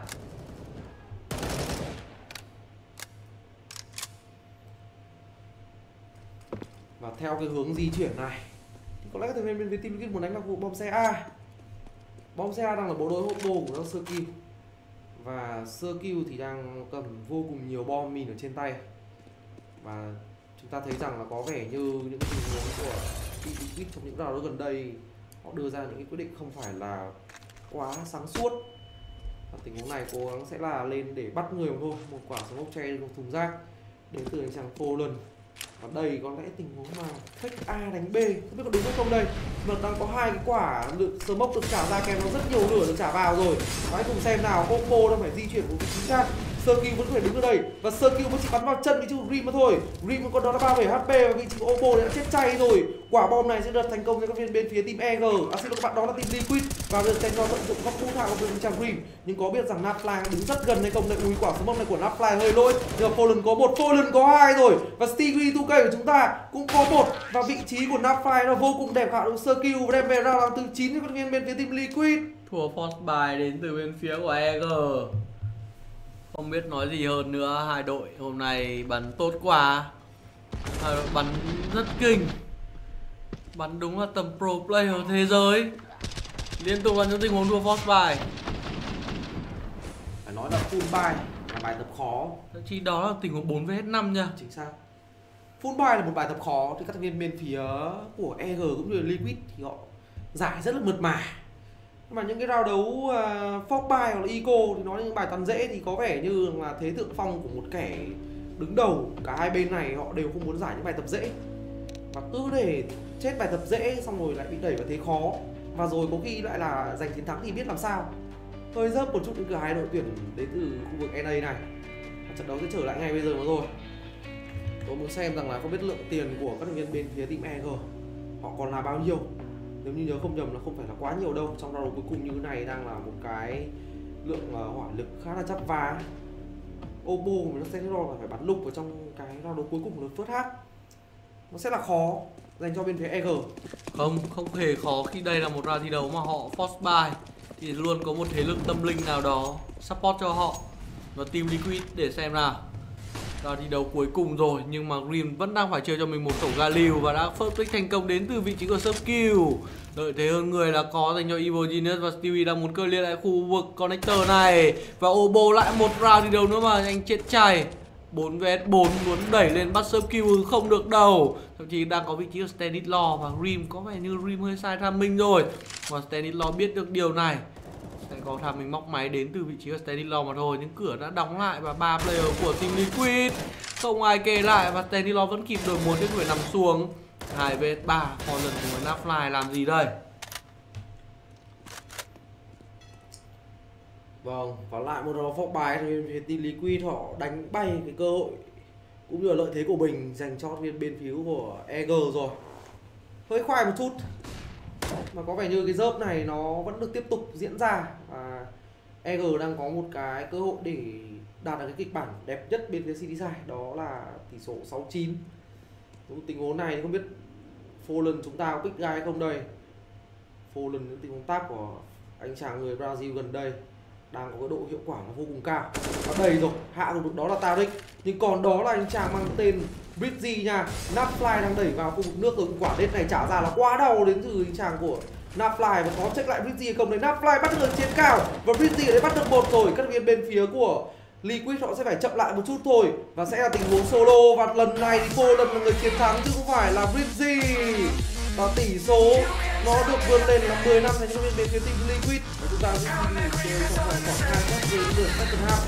Và theo cái hướng di chuyển này thì có lẽ các thành viên bên phía Team Liquid muốn đánh vào vụ bom xe A. Bom xe A đang là bộ đôi hộp bô của nó Circle. Và Circle thì đang cầm vô cùng nhiều bom mìn ở trên tay. Và chúng ta thấy rằng là có vẻ như những tình huống của Team Liquid trong những round đấu gần đây họ đưa ra những cái quyết định không phải là quá sáng suốt. Và tình huống này cố gắng sẽ là lên để bắt người mà thôi. Một quả smoke che một thùng rác đến từ anh chàng Fallen. Và đây có lẽ tình huống mà fake A đánh B, không biết có đúng hay không đây. Mà đang có hai cái quả lượng smoke được trả ra kèm nó rất nhiều lửa được trả vào rồi. Hãy cùng xem nào, Oppo đang phải di chuyển một vị trí khác. Circle vẫn phải đứng ở đây và Circle mới chỉ bắn vào chân cái chứ Grim mà thôi. Grim còn đó là ba mươi bảy H P và vị trí của Oppo đã chết chay rồi. Quả bom này sẽ được thành công cho các viên bên phía team e a giê. À xin lỗi các bạn, đó là team Liquid và được dành cho tận dụng góc cú thang của bên chàng Grim. Nhưng có biết rằng Napfly đứng rất gần hay không đây. Ui, quả smoke này của Napfly hơi lỗi. Nhưng mà Fallen có một, Fallen có hai rồi và Stigri hai K của chúng ta cũng có một và vị trí của Napfly nó vô cùng đẹp khả được Circle và đem về ra làm từ chín cho các viên bên phía team Liquid. Thua Force Buy đến từ bên phía của e a giê. Không biết nói gì hơn nữa, hai đội hôm nay bắn tốt quá. Hai đội bắn rất kinh. Bắn đúng là tầm pro player thế giới. Liên tục là những tình huống thua Force Buy. Phải nói là full buy là bài tập khó. Thậm chí đó là tình huống bốn vs năm nha. Chính xác. Full buy là một bài tập khó thì các thành viên bên phía của e a giê cũng như là Liquid thì họ giải rất là mượt mà. Nhưng mà những cái round đấu uh, Force Buy hoặc là Eco thì nó là những bài toán dễ thì có vẻ như là thế thượng phong của một kẻ đứng đầu. Cả hai bên này họ đều không muốn giải những bài tập dễ. Và cứ để chết bài tập dễ xong rồi lại bị đẩy vào thế khó. Và rồi có khi lại là giành chiến thắng thì biết làm sao. Hơi dớp một chút những cửa hai đội tuyển đến từ khu vực en a này. Và trận đấu sẽ trở lại ngay bây giờ mà rồi. Tôi muốn xem rằng là không biết lượng tiền của các thành viên bên phía team e a giê họ còn là bao nhiêu. Nếu như nhớ không nhầm là không phải là quá nhiều đâu. Trong round đấu cuối cùng như thế này đang là một cái lượng uh, hỏa lực khá là chắp vá. Obo của mình nó sẽ là phải bắn lục ở trong cái round đấu cuối cùng là first half. Nó sẽ là khó dành cho bên phía e a giê. Không, không hề khó khi đây là một round thi đấu mà họ Force Buy thì luôn có một thế lực tâm linh nào đó support cho họ. Và team Liquid để xem nào. Round thi đấu cuối cùng rồi nhưng mà Grim vẫn đang phải chơi cho mình một khẩu Galil và đã first pick thành công đến từ vị trí của Subkill. Lợi thế hơn người là có dành cho Evil Genius và Stewie đang muốn cơ liên lại khu vực connector này. Và Obo lại một round thi đấu nữa mà anh chết chảy. bốn vs bốn muốn đẩy lên bắt Subkill không được đâu. Thậm chí đang có vị trí của Stanislaw và Grim có vẻ như Grim hơi sai tham minh rồi. Và Stanislaw biết được điều này. Sẽ có tham minh móc máy đến từ vị trí của Stanislaw mà thôi. Nhưng cửa đã đóng lại và ba player của team Liquid không ai kê lại và Tenilov vẫn kịp đội một tiếp đuổi nằm xuống. Hai vs ba, Holland cùng với Nafly làm gì đây? Vâng, và lại một round phóc bài thì phía team Liquid họ đánh bay cái cơ hội cũng như là lợi thế của mình dành cho bên bên phía của e giê rồi. Hơi khoai một chút. Mà có vẻ như cái dớp này nó vẫn được tiếp tục diễn ra và e giê đang có một cái cơ hội để đạt được cái kịch bản đẹp nhất bên phía xê đê Side, đó là tỷ số sáu chín. Tình huống này không biết Fallen chúng ta có pick guy hay không đây. Fallen những tình huống tap của anh chàng người Brazil gần đây đang có cái độ hiệu quả nó vô cùng cao. Và đầy rồi, hạ được đó là Taric. Nhưng còn đó là anh chàng mang tên Bridzy nha. Nafly đang đẩy vào khu vực nước rồi, quả đết này trả ra là quá đau đến từ anh chàng của Nafly. Và có check lại Bridzy hay không đấy. Nafly bắt được chiến cao và Bridzy ở đây bắt được một rồi. Các viên bên phía của Liquid họ sẽ phải chậm lại một chút thôi và sẽ là tình huống solo. Và lần này thì cô lần là người chiến thắng chứ không phải là Bridzy. Và tỷ số nó được vươn lên là mười năm dành cho bên phía team Liquid. Và chúng ta sẽ đi chơi trong vòng khoảng hai phút về lượt second half.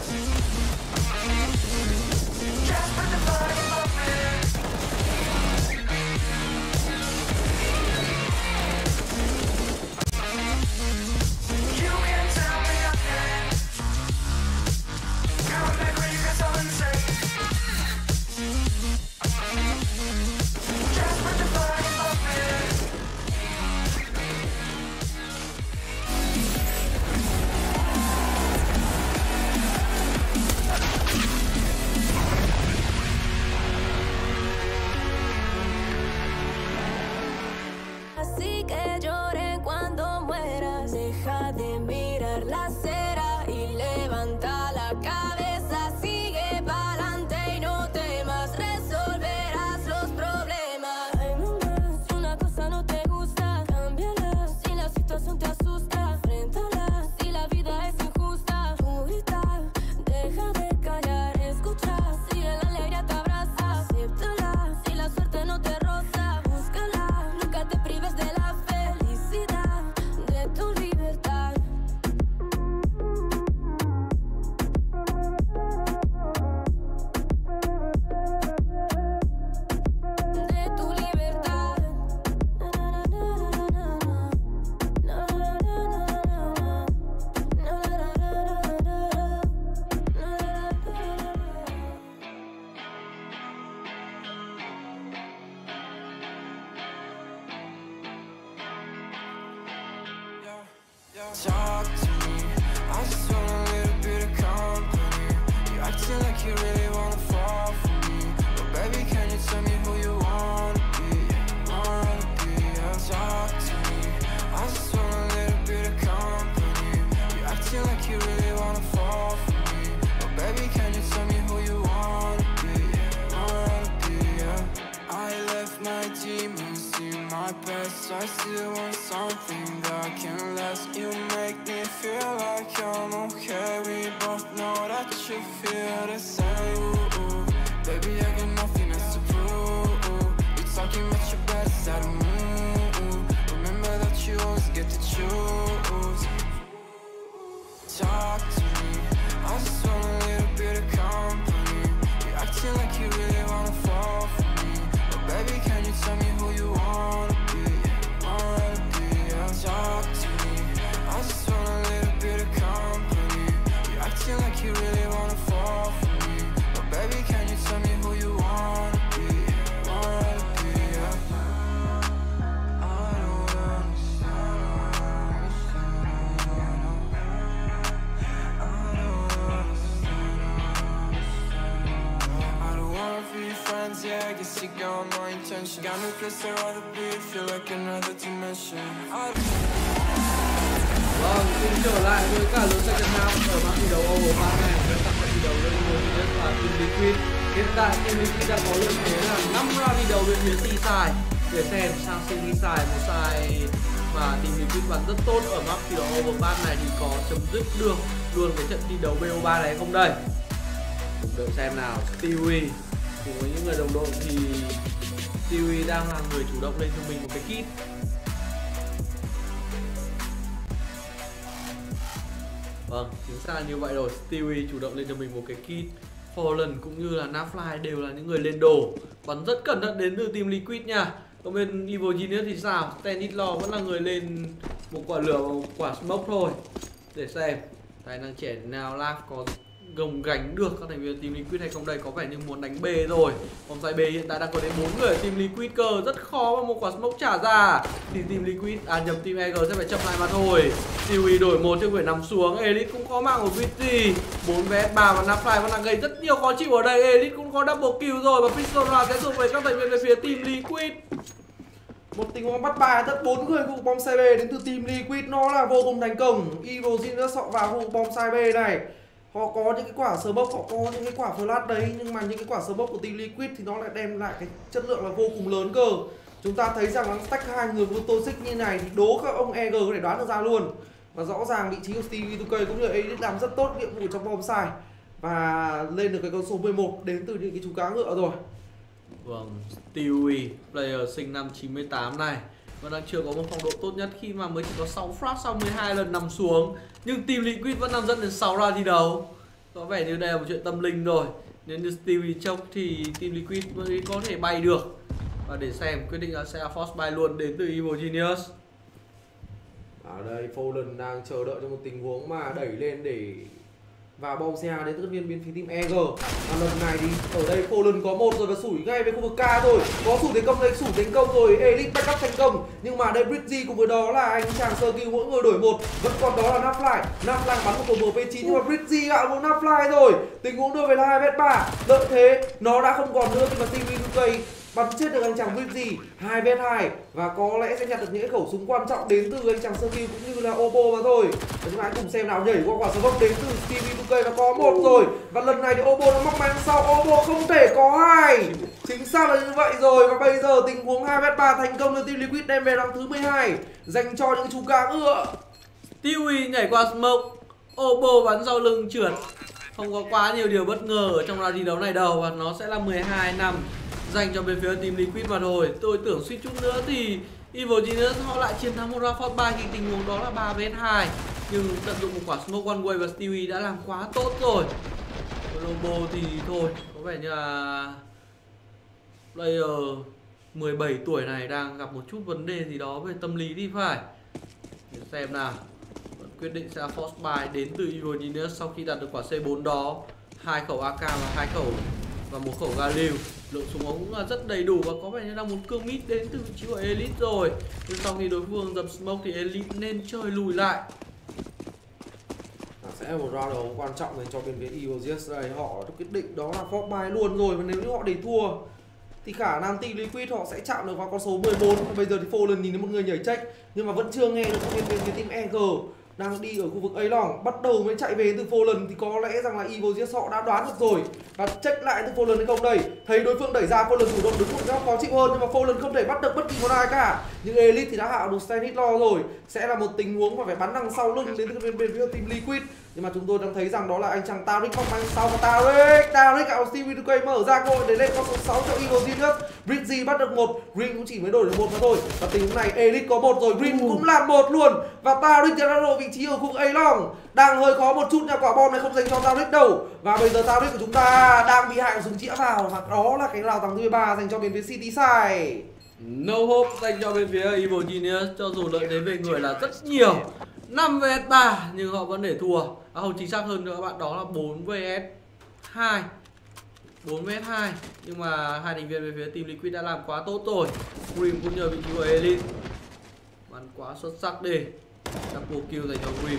Talk to me, I just want a little bit of company. You acting like you really wanna fall for me, but baby, can you tell me who you wanna be? Wanna be, yeah. Talk to me, I just want a little bit of company. You acting like you really wanna fall for me, but baby, can you tell me who you wanna be? Wanna be, yeah. I left my demons in my past, I still want something that can last. You make me feel like I'm okay. We both know that you feel the same. Ooh, ooh. Baby, I got nothing else to prove. You're talking about your bad side of me. Remember that you always get to choose. Talk to me, I just want a little bit of company. You're acting like you really wanna fall for me, but baby, can you tell me who you wanna be? Wanna be, yeah. Talk to me, I just want a little bit of company. You acting like you really wanna fall for me, but baby, can you tell me who you wanna be? Wanna be, yeah. I don't understand, I don't understand. I don't wanna be friends, yeah, I guess you got my intention. Got no place I'd rather be, feel like another dimension. I Vâng, cùng trở lại với cả lượt second half ở bảng thi đấu Euro ba này với các trận thi đấu lên ngôi thứ nhất là team Liquid. Hiện tại team Liquid đang có lợi thế là năm round thi đấu bên phía xê side. Để xem sang xê đê side, một side mà team Liquid bắn rất tốt ở map thi đấu Euro ba này thì có chấm dứt được luôn cái trận thi đấu bê o ba này không đây. Cùng đợi xem nào. Stewie cùng với những người đồng đội thì Stewie đang là người chủ động lên cho mình một cái kit. Vâng, chính xác là như vậy rồi. Stewie chủ động lên cho mình một cái kit Fallen cũng như là Nafly đều là những người lên đồ, bắn rất cẩn thận đến từ team Liquid nha. Còn bên Evil Genius thì sao? Stanislaw vẫn là người lên một quả lửa và một quả smoke thôi. Để xem tài năng trẻ nào Laf có gồng gánh được các thành viên team Liquid hay không đây. Có vẻ như muốn đánh B rồi. Vòng xoay B hiện tại đang có đến bốn người ở team Liquid cơ, rất khó mà một quả smoke trả ra. Thì team Liquid à nhầm team e giê sẽ phải chậm lại mà thôi. Stewie đổi một chứ phải nằm xuống. Elite cũng có mạng của Witty, bốn vs ba và Nafly vẫn đang gây rất nhiều khó chịu ở đây. Elite cũng có double kill rồi và Pistonra sẽ dùng về các thành viên về phía team Liquid. Một tình huống bắt bài tất bốn người khu bom side B đến từ team Liquid nó là vô cùng thành công. Evil Genius họ vào khu bom side B này, họ có những cái quả smoke, họ có những cái quả flash đấy, nhưng mà những cái quả smoke của team Liquid thì nó lại đem lại cái chất lượng là vô cùng lớn cơ. Chúng ta thấy rằng là stack hai người vô toxic như này thì đố các ông e giê có thể đoán được ra luôn. Và rõ ràng vị trí của Stewie hai K cũng như Elite làm rất tốt nhiệm vụ trong bom side và lên được cái con số mười một đến từ những cái chú cá ngựa rồi. Vâng, Stewie, player sinh năm chín mươi tám này vẫn đang chưa có một phong độ tốt nhất khi mà mới chỉ có sáu flash sau mười hai lần nằm xuống. Nhưng team Liquid vẫn đang dẫn đến sáu round thi đấu. Có vẻ như đây là một chuyện tâm linh rồi. Nếu như Stewie chốc thì team Liquid mới có thể bay được. Và để xem quyết định là sẽ là force buy luôn đến từ Evil Genius. Ở đây Fallen đang chờ đợi cho một tình huống mà đẩy lên để và bom xe đến từ viên bên phía team e giê. Và lần này thì ở đây Fallen có một rồi và sủi ngay về khu vực K rồi, có sủi thành công đây, sủi thành công rồi, Elite backup thành công. Nhưng mà đây Bridgie cùng với đó là anh chàng sơ kill mỗi người đổi một, vẫn còn đó là Nafly. Nafly bắn một cầu M P chín nhưng mà Bridgie gạo một Nafly rồi. Tình huống đưa về là hai vs ba, lợi thế nó đã không còn nữa khi mà Stewie hai K bắn chết được anh chàng Bridgie hai vs hai và có lẽ sẽ nhặt được những cái khẩu súng quan trọng đến từ anh chàng sơ kill cũng như là Obo mà thôi. Và chúng ta hãy cùng xem nào, nhảy qua quả smoke đến từ Stewie hai K và có một rồi, và lần này thì Obo nó móc mang sau, Obo không thể có hai, chính xác là như vậy rồi. Và bây giờ tình huống hai vs ba thành công được team Liquid đem về round thứ mười hai dành cho những chú cá ngựa. Stewie nhảy qua smoke, Obo bắn sau lưng trượt, không có quá nhiều điều bất ngờ ở trong round thi đấu này đâu, và nó sẽ là mười hai năm dành cho bên phía team Liquid mà thôi. Tôi tưởng suýt chút nữa thì Evil Genius họ lại chiến thắng một round force buy khi tình huống đó là ba vs hai. Nhưng tận dụng một quả smoke one way và Stewie đã làm quá tốt rồi. Lobo thì thôi, có vẻ như là player mười bảy tuổi này đang gặp một chút vấn đề gì đó về tâm lý thì phải. Để xem nào. Vẫn quyết định sẽ force buy đến từ Evil Genius sau khi đạt được quả C bốn đó. Hai khẩu a ca và hai khẩu và một khẩu Galil. Lượng súng ống cũng là rất đầy đủ và có vẻ như là một cương mid đến từ vị trí của Elite rồi. Nhưng sau khi đối phương dập smoke thì Elite nên chơi lùi lại. Sẽ là một round đấu quan trọng dành cho bên phía Evil Genius đây. Họ quyết định đó là force buy luôn rồi, và nếu như họ để thua thì khả năng team Liquid họ sẽ chạm được vào con số mười bốn. Và bây giờ thì Fallen nhìn thấy một người nhảy check nhưng mà vẫn chưa nghe được bên phía team e giê đang đi ở khu vực A long, bắt đầu mới chạy về từ Fallen thì có lẽ rằng là Evil Genius họ đã đoán được rồi và check lại từ Fallen hay không đây. Thấy đối phương đẩy ra, Fallen chủ động đứng một góc khó chịu hơn nhưng mà Fallen không thể bắt được bất kỳ một ai cả. Nhưng Elite thì đã hạ được Stanislaw rồi, sẽ là một tình huống mà phải bắn đằng sau lưng đến từ bên bên phía team Liquid. Nhưng mà chúng tôi đang thấy rằng đó là anh chàng Taric móc mang sau, và Taric Taric ảo Stewie hai K mở ra cơ hội để lên con số sáu cho Evil Genius. Bridgie bắt được một, Green cũng chỉ mới đổi được một mà thôi. Và tình huống này Elite có một rồi, Green cũng làm một luôn, và Taric đã đổi vị trí ở khu vực A long. Đang hơi khó một chút nha, quả bom này không dành cho Taric đâu. Và bây giờ Taric của chúng ta đang bị hại súng chĩa vào, và đó là cái rào thắng thứ mười ba dành cho bên phía City Side. No hope dành cho bên phía Evil Genius, cho dù lợi thế về người là rất nhiều, năm vs ba nhưng họ vẫn để thua. À, không, chính xác hơn nữa các bạn, đó là bốn vs hai. bốn vs hai. Nhưng mà hai thành viên về phía team Liquid đã làm quá tốt rồi. Grim cũng nhờ vị trí của Elite bắn quá xuất sắc đi. Double kill dành cho Grim.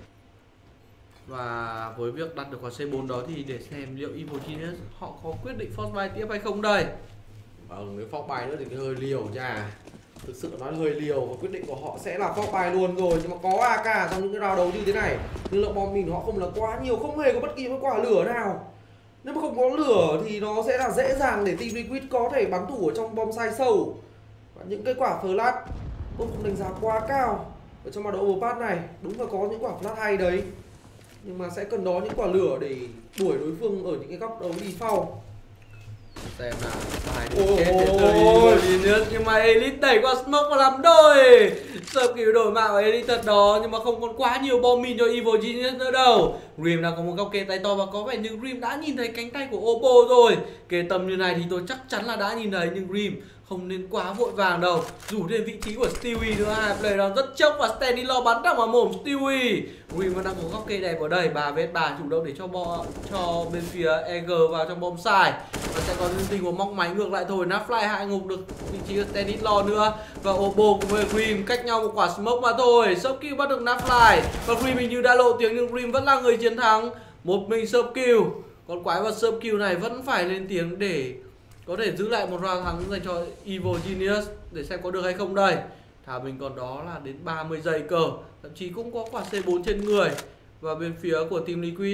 Và với việc đặt được quả C bốn đó thì để xem liệu Evil Genius họ có quyết định force buy tiếp hay không đây. Vâng, nếu force buy nữa thì hơi liều nha. Thực sự nói hơi liều, và quyết định của họ sẽ là force buy luôn rồi. Nhưng mà có a ca trong những cái round đấu như thế này, nhưng lượng bom mìn của họ không là quá nhiều, không hề có bất kỳ một quả lửa nào. Nếu mà không có lửa thì nó sẽ là dễ dàng để team Liquid có thể bắn thủ ở trong bom sai sâu. Và những cái quả flash tôi không đánh giá quá cao ở trong màn đấu overpass này. Đúng là có những quả flash hay đấy, nhưng mà sẽ cần đó những quả lửa để đuổi đối phương ở những cái góc đấu default. xem nào. Bài đi chết đến từ Evogenius nhưng mà Elite đẩy qua smoke và làm đôi. Sơ cứu đổi mạng của Elite thật đó, nhưng mà không còn quá nhiều bom mìn cho Evogenius nữa đâu. Grim đang có một góc kê tay to và có vẻ như Grim đã nhìn thấy cánh tay của Oppo rồi. Kê tầm như này thì tôi chắc chắn là đã nhìn thấy, nhưng Grim không nên quá vội vàng đâu. Rủ thêm vị trí của Stewie nữa, hai player đó rất chốc và Stanislaw bắn thẳng vào mồm Stewie. Grim vẫn đang có góc kê đẹp ở đây, ba vs ba chủ động để cho bo, cho bên phía e giê vào trong bom sai. Và sẽ có những tình huống móc máy ngược lại thôi. Nafly hạ ngục được vị trí của Stanislaw nữa. Và Oppo cùng với Grim cách nhau một quả smoke mà thôi. Sub kill bắt được Nafly. Và Grim hình như đã lộ tiếng nhưng Grim vẫn là người chiến thắng. Một mình sub kill. Con quái vật sub kill này vẫn phải lên tiếng để có thể giữ lại một round thắng dành cho Evogenius, để xem có được hay không đây. Thả mình còn đó là đến ba mươi giây cơ, thậm chí cũng có quả C bốn trên người. Và bên phía của team Liquid,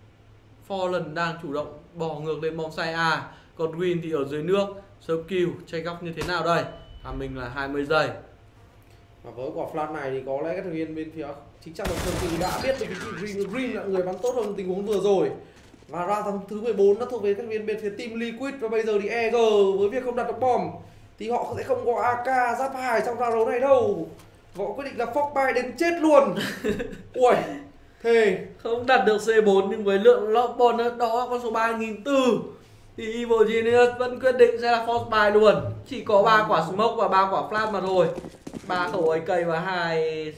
Fallen đang chủ động bỏ ngược lên bom sai A, còn Green thì ở dưới nước. Sub kill check góc như thế nào đây? Thả mình là hai mươi giây. Và với quả flash này thì có lẽ các thành viên bên phía chính xác đồng Sơn Kỳ đã biết được cái Green, Green là người bắn tốt hơn tình huống vừa rồi. Và ra tháng thứ mười bốn đã thuộc về các viên bên phía team Liquid. Và bây giờ thì e giê với việc không đặt được bom thì họ sẽ không có a ca giáp hai trong round đấu này đâu. Họ quyết định là fuck buy đến chết luôn. Ui, thề. Không đặt được C bốn nhưng với lượng lock ball đó con số ba nghìn bốn trăm thì Evogenius vẫn quyết định sẽ là force buy luôn. Chỉ có ba quả smoke và ba quả flash mà thôi. ba khẩu a ca và hai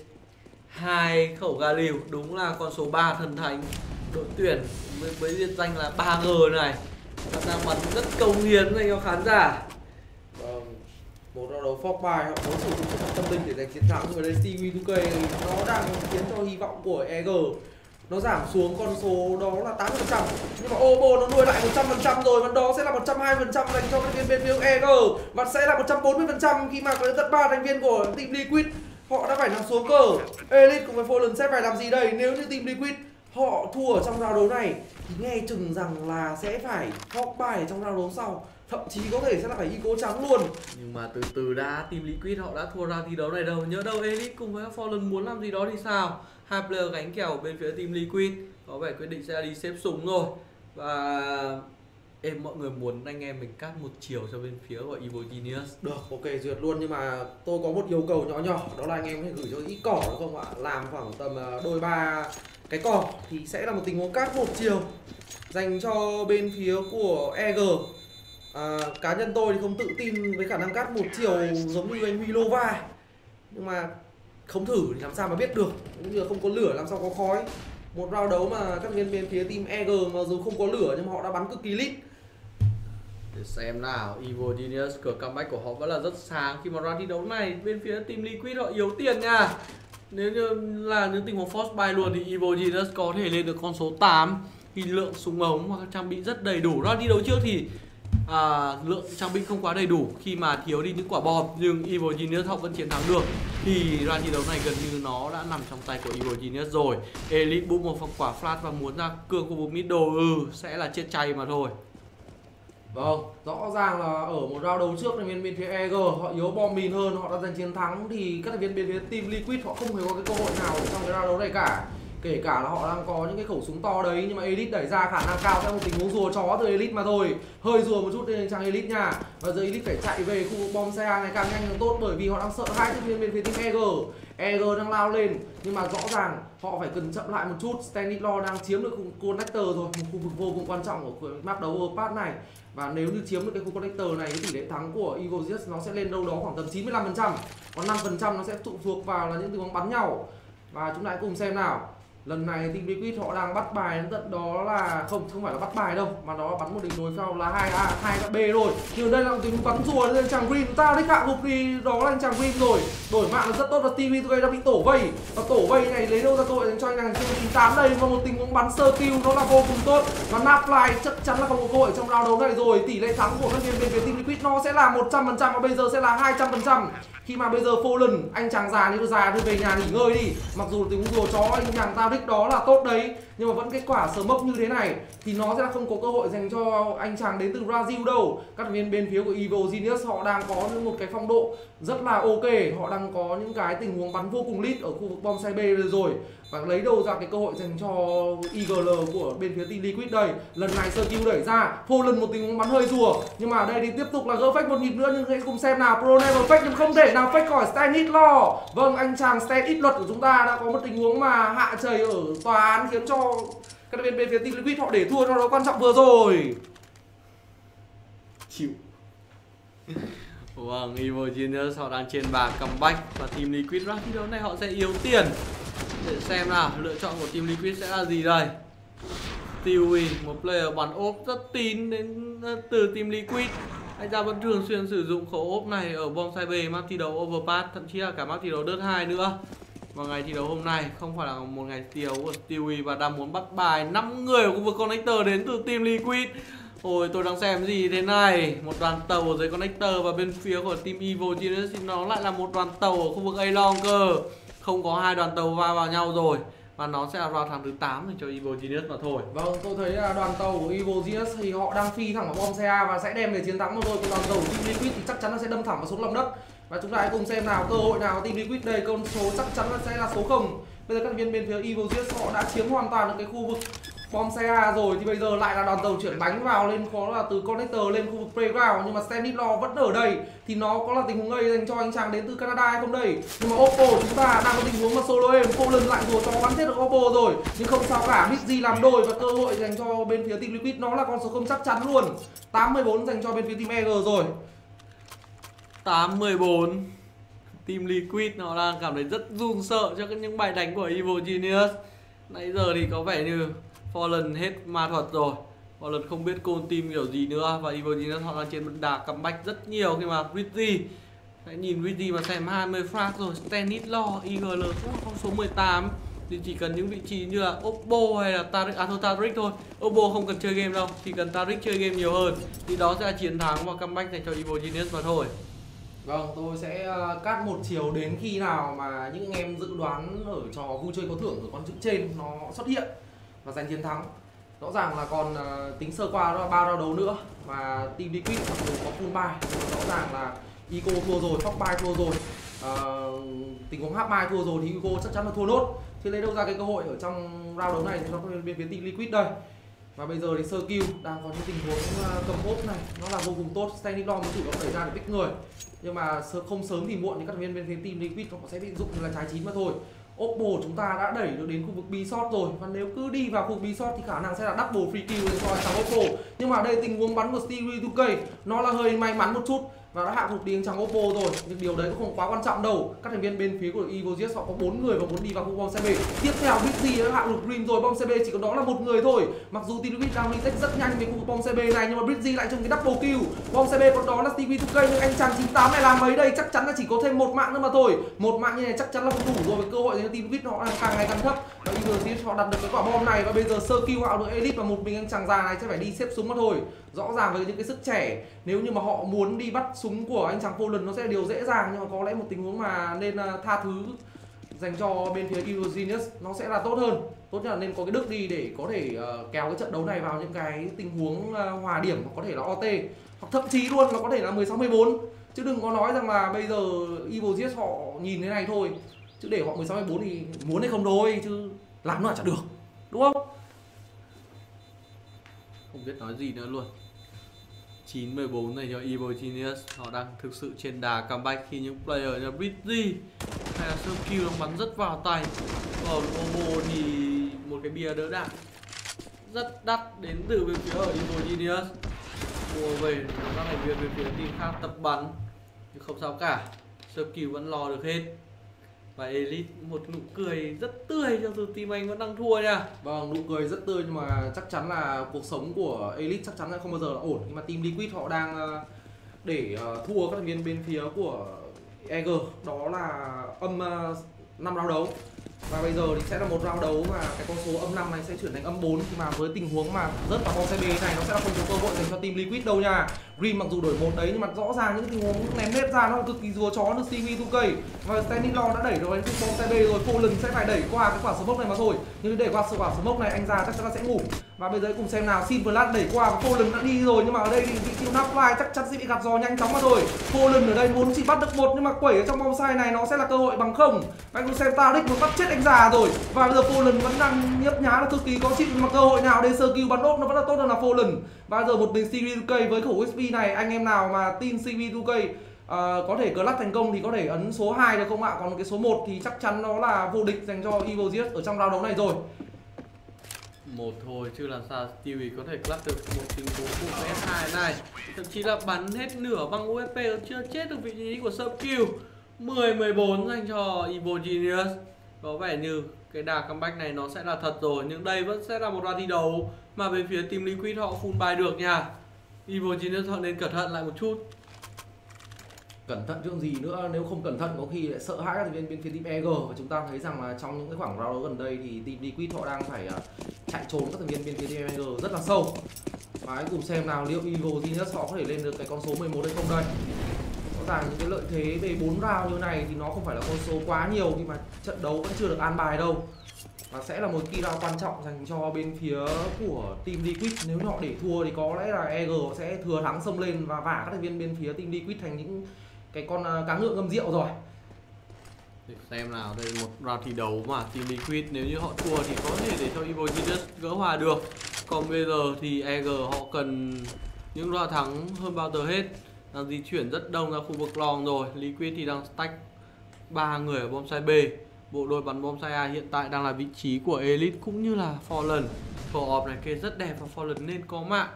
hai khẩu Galil. Đúng là con số ba thần thánh đội tuyển với, với biệt danh là ba G này vẫn đang bắn rất công hiến dành cho khán giả. Vâng, một round đấu fuck buy họ muốn sử dụng sức tâm linh để giành chiến thắng. Nhưng mà đây Stewie two K nó đang khiến cho hy vọng của e giê nó giảm xuống con số đó là tám mươi phần trăm. Nhưng mà Oppo nó nuôi lại một trăm phần trăm rồi, và đó sẽ là một trăm hai mươi phần trăm dành cho các viên bên phía e giê, và sẽ là một trăm bốn mươi phần trăm khi mà có tất ba thành viên của team Liquid họ đã phải nằm xuống cờ. Elite cùng với Fallen sẽ phải làm gì đây? Nếu như team Liquid họ thua ở trong round đấu này thì nghe chừng rằng là sẽ phải fuck buy trong round đấu sau, thậm chí có thể sẽ là phải eco trắng luôn. Nhưng mà từ từ đã, team Liquid họ đã thua round thi đấu này đâu. Nhớ đâu Elite cùng với Fallen muốn làm gì đó thì sao? Hai player gánh kèo bên phía team Liquid có vẻ quyết định sẽ đi xếp súng rồi. Và em mọi người muốn anh em mình cắt một chiều cho bên phía của Evogenius. Được, ok duyệt luôn, nhưng mà tôi có một yêu cầu nhỏ nhỏ, đó là anh em có thể gửi cho ít cỏ được không ạ? Làm khoảng tầm đôi ba cái cỏ thì sẽ là một tình huống cắt một chiều dành cho bên phía của e giê. À, cá nhân tôi thì không tự tin với khả năng cắt một chiều giống như anh Milova, nhưng mà không thử thì làm sao mà biết được, cũng như là không có lửa làm sao có khói. Một round đấu mà các viên bên phía team e giê mà dù không có lửa nhưng mà họ đã bắn cực kỳ lít. Để xem nào, Evogenius cửa comeback của họ vẫn là rất sáng khi mà round thi đấu này bên phía team Liquid họ yếu tiền nha. Nếu như là những tình huống force buy luôn thì Evogenius có thể lên được con số tám khi lượng súng ống hoặc trang bị rất đầy đủ. Round thi đấu trước thì à, lượng trang bị không quá đầy đủ khi mà thiếu đi những quả bom, nhưng Evogenius họ vẫn chiến thắng được. Thì round thi đấu này gần như nó đã nằm trong tay của Evogenius rồi. Elite bung một quả flash và muốn ra cương khu vực middle, ừ sẽ là chết chay mà thôi. Vâng, rõ ràng là ở một round đấu trước thành viên bên phía e giê họ yếu bom mìn hơn, họ đã giành chiến thắng, thì các thành viên bên phía team Liquid họ không hề có cái cơ hội nào trong cái round đấu này cả. Kể cả là họ đang có những cái khẩu súng to đấy, nhưng mà Elite đẩy ra khả năng cao theo một tình huống rùa chó từ Elite mà thôi. Hơi rùa một chút lên trang Elite nha. Và giờ Elite phải chạy về khu vực bom xe ngày càng nhanh càng tốt, bởi vì họ đang sợ hai thành viên bên phía team e giê. e giê đang lao lên, nhưng mà rõ ràng họ phải cần chậm lại một chút. Stanislaw đang chiếm được khu connector rồi, một khu vực vô cùng quan trọng của map đấu Overpass này. Và nếu như chiếm được cái khu connector này, cái tỷ lệ thắng của Evogenius nó sẽ lên đâu đó khoảng tầm chín mươi lăm phần trăm. Còn năm phần trăm nó sẽ phụ thuộc vào là những tình huống bắn nhau. Và chúng ta hãy cùng xem nào. Lần này team Liquid họ đang bắt bài đến tận đó là không không phải là bắt bài đâu, mà nó bắn một đỉnh đối phao là hai A, hai B rồi. Nhưng đây là một tình bắn rùa lên chàng Green, tao đích hạ gục thì đó là anh chàng Green rồi. Đổi mạng là rất tốt, và Stewie two K đã bị tổ vây. Và tổ vây này lấy đâu ra cơ hội dành cho anh nàng chín tám đây, và một tình huống bắn sơ kill nó là vô cùng tốt. Và Nafly chắc chắn là không có cơ hội trong round đấu này rồi. Tỷ lệ thắng của các viên bên phía team Liquid nó sẽ là một trăm phần trăm và bây giờ sẽ là hai trăm phần trăm. Khi mà bây giờ Fallen, anh chàng già như già đi về nhà nghỉ ngơi đi. Mặc dù tình huống rùa chó anh chàng tao nick đó là tốt đấy, nhưng mà vẫn kết quả smoke như thế này thì nó sẽ là không có cơ hội dành cho anh chàng đến từ Brazil đâu. Các thành viên bên phía của Evil Genius họ đang có một cái phong độ rất là ok, họ đang có những cái tình huống bắn vô cùng lit ở khu vực bom xe B rồi, và lấy đâu ra cái cơ hội dành cho i giê lờ của bên phía Team Liquid đây. Lần này sơ kill đẩy ra, phô lần một tình huống bắn hơi rùa, nhưng mà ở đây thì tiếp tục là gỡ fake một nhịp nữa, nhưng hãy cùng xem nào. Pro Never fake nhưng không thể nào fake khỏi Stan Hitler. Vâng, anh chàng Stan Hitler của chúng ta đã có một tình huống mà hạ chày ở tòa án khiến cho các bên bên phía Team Liquid họ để thua trong đấu quan trọng vừa rồi. Chịu. Vâng, Evil Genius họ đang trên bàn comeback và Team Liquid ra thi đấu này họ sẽ yếu tiền. Để xem nào, lựa chọn của Team Liquid sẽ là gì đây. Stewie, một player bắn ốp rất tín đến từ Team Liquid. Anh ta vẫn thường xuyên sử dụng khẩu ốp này ở bom sai B, map thi đấu Overpass, thậm chí là cả map thi đấu Dirt hai nữa. Và ngày thi đấu hôm nay không phải là một ngày thi đấu của Stewie và đang muốn bắt bài năm người ở khu vực connector đến từ Team Liquid. Ôi, tôi đang xem gì thế này, một đoàn tàu ở dưới connector và bên phía của Team Evil Genius thì nó lại là một đoàn tàu ở khu vực A-Long cơ. Không có hai đoàn tàu va vào nhau rồi. Và nó sẽ là round thắng thứ tám dành cho Evil Genius mà thôi. Vâng, tôi thấy là đoàn tàu của Evil Genius thì họ đang phi thẳng vào bom xe A và sẽ đem về chiến thắng mà thôi. Còn đoàn tàu của Team Liquid thì chắc chắn là sẽ đâm thẳng vào xuống lòng đất. Và chúng ta hãy cùng xem nào, cơ hội nào Team Liquid đây, con số chắc chắn là sẽ là số không. Bây giờ các thành viên bên phía Evil Genius họ đã chiếm hoàn toàn được cái khu vực bom xe A rồi, thì bây giờ lại là đoàn tàu chuyển bánh vào lên, khó là từ connector lên khu vực playground, nhưng mà Stanley Law vẫn ở đây thì nó có là tình huống A dành cho anh chàng đến từ Canada hay không đây. Nhưng mà Oppo chúng ta đang có tình huống mà solo em, cô lần lại rồi cho bắn chết được Oppo rồi, nhưng không sao cả, Bigg làm đôi và cơ hội dành cho bên phía Team Liquid nó là con số không chắc chắn luôn. Tám mươi bốn dành cho bên phía Team e giê rồi. Tám mươi bốn. Team Liquid nó đang cảm thấy rất run sợ cho những bài đánh của Evil Genius. Nãy giờ thì có vẻ như Fallen hết ma thuật rồi, Fallen không biết côn team kiểu gì nữa, và Evil Genius họ đang trên đà comeback rất nhiều khi mà Rizzy, hãy nhìn Rizzy mà xem hai mươi frag rồi. Stanislaw, i giê lờ cũng con số mười tám thì chỉ cần những vị trí như là Oppo hay là Taric, à thôi Taric thôi, Oppo không cần chơi game đâu, chỉ cần Taric chơi game nhiều hơn thì đó sẽ là chiến thắng và comeback dành cho Evil Genius mà thôi. Vâng, tôi sẽ cắt một chiều đến khi nào mà những anh em dự đoán ở trò vui chơi có thưởng ở con chữ trên nó xuất hiện và giành chiến thắng. Rõ ràng là còn uh, tính sơ qua đó là ba round đấu nữa và Team Liquid mặc dù có full buy, rõ ràng là Eco thua rồi, Fox buy thua rồi, uh, tình huống half buy thua rồi thì Eco chắc chắn là thua nốt. Thì lấy đâu ra cái cơ hội ở trong round đấu này thì nó bên phía Team Liquid đây. Và bây giờ thì Sơ Kill đang có những tình huống uh, cầm ốp này nó là vô cùng tốt. Standing Law mới chủ động đẩy ra để pick người, nhưng mà không sớm thì muộn thì các thành viên bên phía Team Liquid họ sẽ bị dụng như là trái chín mà thôi. Oppo chúng ta đã đẩy được đến khu vực B-shot rồi, và nếu cứ đi vào khu vực B-shot thì khả năng sẽ là double free kill để cho thằng Oppo. Nhưng mà ở đây tình huống bắn của Stewie hai K nó là hơi may mắn một chút và đã hạ gục đi thằng Oppo rồi, nhưng điều đấy cũng không quá quan trọng đâu. Các thành viên bên phía của Evil Genius họ có bốn người và muốn đi vào khu bom xe B. Tiếp theo Bigg đã hạ gục Green rồi, bom xe B chỉ còn đó là một người thôi. Mặc dù Team Liquid đang retake rất nhanh về khu vực bom xe B này, nhưng mà Bigg lại trong cái double kill. Bom xe B còn đó là Stewie hai K, nhưng anh chàng chín tám này làm mấy đây, chắc chắn là chỉ có thêm một mạng nữa mà thôi. Một mạng như này chắc chắn là không đủ rồi, với cơ hội cho Team Liquid họ đang càng ngày càng thấp. Và Evil Genius họ đặt được cái quả bom này và bây giờ sơ kill họ được Elite và một mình anh chàng già này sẽ phải đi xếp súng mà thôi. Rõ ràng với những cái sức trẻ, nếu như mà họ muốn đi bắt súng của anh chàng Fallen nó sẽ là điều dễ dàng, nhưng mà có lẽ một tình huống mà nên tha thứ dành cho bên phía Evil Genius nó sẽ là tốt hơn. Tốt nhất là nên có cái đức đi để có thể uh, kéo cái trận đấu này vào những cái tình huống uh, hòa điểm, hoặc có thể là o tê, hoặc thậm chí luôn nó có thể là mười sáu mười bốn. Chứ đừng có nói rằng là bây giờ Evil Genius họ nhìn thế này thôi, chứ để họ mười sáu mười bốn thì muốn hay không thôi, chứ làm nó là chả được, đúng không? Không biết nói gì nữa luôn. Chín mười bốn này cho Evil Genius, họ đang thực sự trên đà comeback khi những player như Brizzy hay là Serkill bắn rất vào tay. Còn Omo thì một cái bia đỡ đạn rất đắt đến từ bên phía ở Evil Genius, mua về các thành viên bên phía team khác tập bắn, nhưng không sao cả, Serkill vẫn lo được hết. Và Elite một nụ cười rất tươi cho dù team anh vẫn đang thua nha. Vâng, nụ cười rất tươi, nhưng mà chắc chắn là cuộc sống của Elite chắc chắn là không bao giờ là ổn. Nhưng mà Team Liquid họ đang để thua các thành viên bên phía của e giê, đó là âm năm round đấu. Và bây giờ thì sẽ là một round đấu mà cái con số âm năm này sẽ chuyển thành âm bốn, khi mà với tình huống mà rớt vào bom xe B này nó sẽ là không có cơ hội dành cho team Liquid đâu nha. Grim mặc dù đổi một đấy nhưng mà rõ ràng những tình huống ném nét ra nó cực kỳ rùa chó được xê vê hai K. Và Stanislaw đã đẩy rồi đến bom xe B rồi, Fallen sẽ phải đẩy qua cái quả smoke này mà thôi. Nhưng để qua sự quả smoke này anh già chắc chắn là sẽ ngủ. Và bây giờ cùng xem nào, Silverlat đẩy qua và Fallen đã đi rồi, nhưng mà ở đây thì vị trí Napfly chắc chắn sẽ bị gặp giò nhanh chóng mà thôi. Fallen ở đây muốn chỉ bắt được một nhưng mà quẩy ở trong bom sai này nó sẽ là cơ hội bằng không. Và cùng xem Taric muốn bắt chết anh già rồi. Và bây giờ Fallen vẫn đang nhấp nhá là cực kỳ có chịu, nhưng mà cơ hội nào để sơ kill bắn ốp nó vẫn là tốt hơn là Fallen. Và bây giờ một mình xê vê hai K với khẩu ét pê này, anh em nào mà tin xê vê hai K uh, có thể clutch thành công thì có thể ấn số hai được không ạ? Còn cái số một thì chắc chắn nó là vô địch dành cho EvilGenius ở trong round đấu này rồi. Một thôi chứ làm sao Stevie có thể clutch được một tình huống của ét hai này. Thậm chí là bắn hết nửa bằng u ép pê chưa chết được vị trí của Subkill. mười mười bốn dành cho EvilGenius. Có vẻ như cái đà comeback này nó sẽ là thật rồi, nhưng đây vẫn sẽ là một round thi đấu mà bên phía team Liquid họ full buy được nha. EvilGenius họ nên cẩn thận lại một chút. Cẩn thận chứ còn gì nữa, nếu không cẩn thận có khi lại sợ hãi các thành viên bên phía team e giê. Và chúng ta thấy rằng là trong những cái khoảng round đấu gần đây thì team Liquid họ đang phải uh, chạy trốn các thành viên bên phía team e giê rất là sâu. Và hãy cùng xem nào liệu EvilGenius họ có thể lên được cái con số mười một hay không đây. Rõ ràng những cái lợi thế về bốn round như này thì nó không phải là con số quá nhiều khi mà trận đấu vẫn chưa được an bài đâu. Và sẽ là một key round quan trọng dành cho bên phía của team Liquid. Nếu họ để thua thì có lẽ là e giê sẽ thừa thắng xông lên và vả các thành viên bên phía team Liquid thành những cái con cá ngựa ngâm rượu rồi. Để xem nào, đây là một round thi đấu mà team Liquid nếu như họ thua thì có thể để cho EvilGenius gỡ hòa được. Còn bây giờ thì e giê họ cần những round thắng hơn bao giờ hết. Đang di chuyển rất đông ra khu vực long rồi. Liquid thì đang stack ba người ở bom site B. Bộ đôi bắn bom site A hiện tại đang là vị trí của Elite cũng như là Fallen. Co-op này kê rất đẹp và Fallen nên có mạng.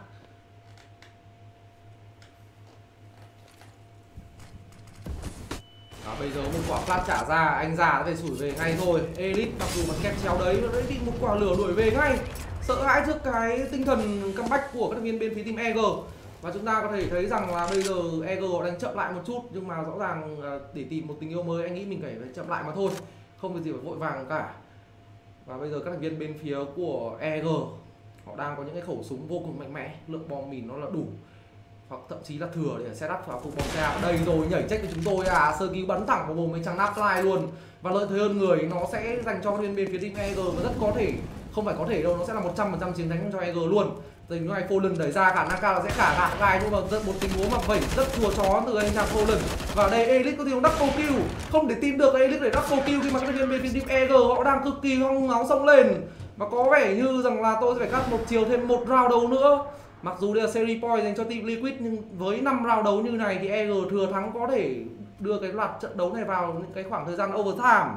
Đó, bây giờ một quả flash trả ra, anh già đã phải sủi về ngay thôi. Elite mặc dù bắn kẹp chéo đấy, nó bị một quả lửa đuổi về ngay. Sợ hãi trước cái tinh thần comeback của các thành viên bên phía team e giê. Và chúng ta có thể thấy rằng là bây giờ e giê họ đang chậm lại một chút, nhưng mà rõ ràng để tìm một tình yêu mới anh nghĩ mình phải chậm lại mà thôi, không có gì phải vội vàng cả. Và bây giờ các thành viên bên phía của e giê họ đang có những cái khẩu súng vô cùng mạnh mẽ, lượng bom mìn nó là đủ, hoặc thậm chí là thừa để setup vào phục bom xe ở đây rồi. Nhảy check của chúng tôi à, sơ cứu bắn thẳng vào mồm mấy thằng Napfly luôn. Và lợi thế hơn người nó sẽ dành cho bên bên phía team e giê, và rất có thể, không phải có thể đâu, nó sẽ là một trăm phần trăm chiến thắng cho e giê luôn. Tình huống này Fallen đẩy ra, khả năng cao là sẽ cả gạt gai, nhưng mà rất một tình huống mà vẩy rất chùa chó từ anh chàng Fallen. Và đây Elite có tình huống double kill, không thể tin được Elite để double kill khi mà các bên bên team e giê họ đang cực kỳ hong máu xông lên. Và có vẻ như rằng là tôi sẽ phải cắt một chiều thêm một round đấu nữa. Mặc dù đây là series point dành cho team Liquid, nhưng với năm round đấu như này thì e giê thừa thắng có thể đưa cái loạt trận đấu này vào những cái khoảng thời gian overtime.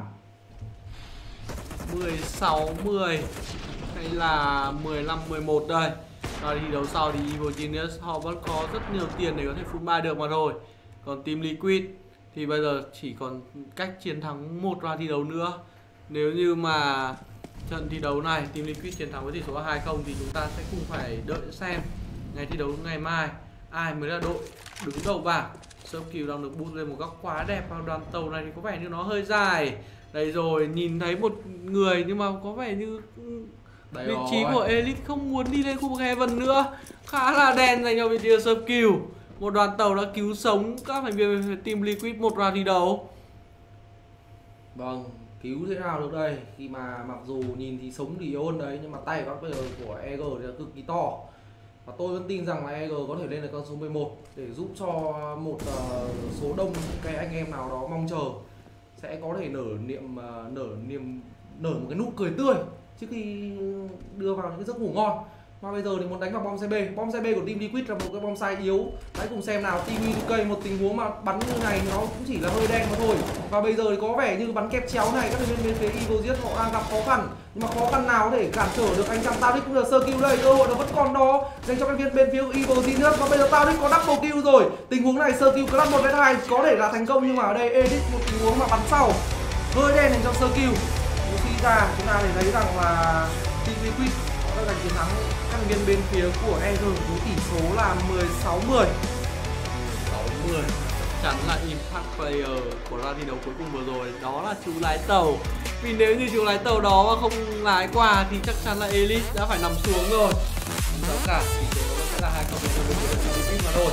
mười sáu mười hay là mười lăm mười một đây. Rồi thi đấu sau thì EvilGenius họ vẫn có rất nhiều tiền để có thể full buy được mà thôi. Còn team Liquid thì bây giờ chỉ còn cách chiến thắng một round thi đấu nữa. Nếu như mà trận thi đấu này team Liquid chiến thắng với tỷ số hai không thì chúng ta sẽ cùng phải đợi xem ngày thi đấu ngày mai ai mới là đội đứng đầu bảng. Subkill đang được boost lên một góc quá đẹp, và đoàn tàu này thì có vẻ như nó hơi dài. Đây rồi, nhìn thấy một người nhưng mà có vẻ như Đấy vị rồi. trí của Elite không muốn đi lên khu vực Heaven nữa. Khá là đen dành cho vị trí của Subkill. Một đoàn tàu đã cứu sống các thành viên team Liquid một round thi đấu. Vâng, cứu thế nào được đây, khi mà mặc dù nhìn thì sống thì yếu hơn đấy, nhưng mà tay các bây giờ của e giê thì là cực kỳ to. Và tôi vẫn tin rằng là e giê có thể lên được con số mười một để giúp cho một uh, số đông cái anh em nào đó mong chờ sẽ có thể nở niềm uh, nở niềm nở một cái nụ cười tươi trước khi đưa vào những cái giấc ngủ ngon. Mà bây giờ thì muốn đánh vào bom xe B. Bom xe B của team Liquid là một cái bom sai yếu. Hãy cùng xem nào, team Liquid một tình huống mà bắn như này nó cũng chỉ là hơi đen mà thôi. Và bây giờ thì có vẻ như bắn kẹp chéo này các thành viên bên phía EvilGenius họ đang gặp khó khăn. Nhưng mà khó khăn nào có thể cản trở được anh chàng Taric cũng là sơ kill đây, cơ hội nó vẫn còn đó dành cho các viên bên phía EvilGenius. Và bây giờ Taric có double kill rồi. Tình huống này sơ kill clutch một vs hai có thể là thành công, nhưng mà ở đây Edit một tình huống mà bắn sau hơi đen dành cho sơ kill. Nếu suy ra chúng ta thấy rằng là team Liquid đã giành chiến thắng các thành viên bên phía của e giê với tỷ số là mười sáu mười. sáu mươi chắc chắn là impact player của round thi đấu cuối cùng vừa rồi đó là chú lái tàu Vì nếu như chúng lái tàu đó mà không lái qua thì chắc chắn là Elite đã phải nằm xuống rồi. Tất cả tỷ số nó sẽ là hai không cho bên phía team Liquid mà thôi.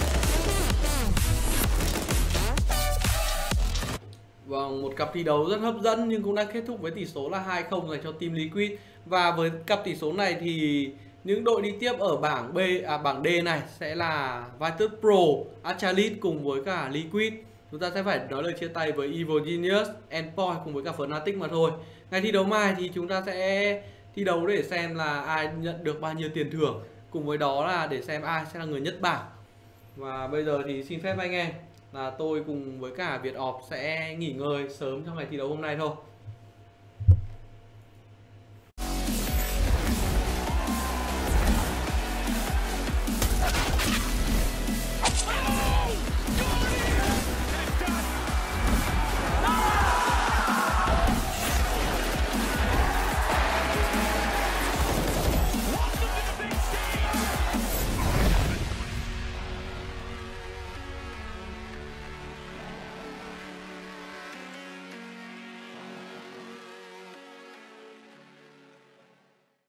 Vâng, một cặp thi đấu rất hấp dẫn nhưng cũng đã kết thúc với tỷ số là hai không dành cho team Liquid. Và với cặp tỷ số này thì những đội đi tiếp ở bảng B à bảng D này sẽ là Vitus Pro, Astralis cùng với cả Liquid. Chúng ta sẽ phải nói lời chia tay với Evil Genius, Endpoint cùng với cả Fnatic mà thôi. Ngày thi đấu mai thì chúng ta sẽ thi đấu để xem là ai nhận được bao nhiêu tiền thưởng, cùng với đó là để xem ai sẽ là người nhất bảng. Và bây giờ thì xin phép anh em là tôi cùng với cả Việt Orp sẽ nghỉ ngơi sớm trong ngày thi đấu hôm nay thôi.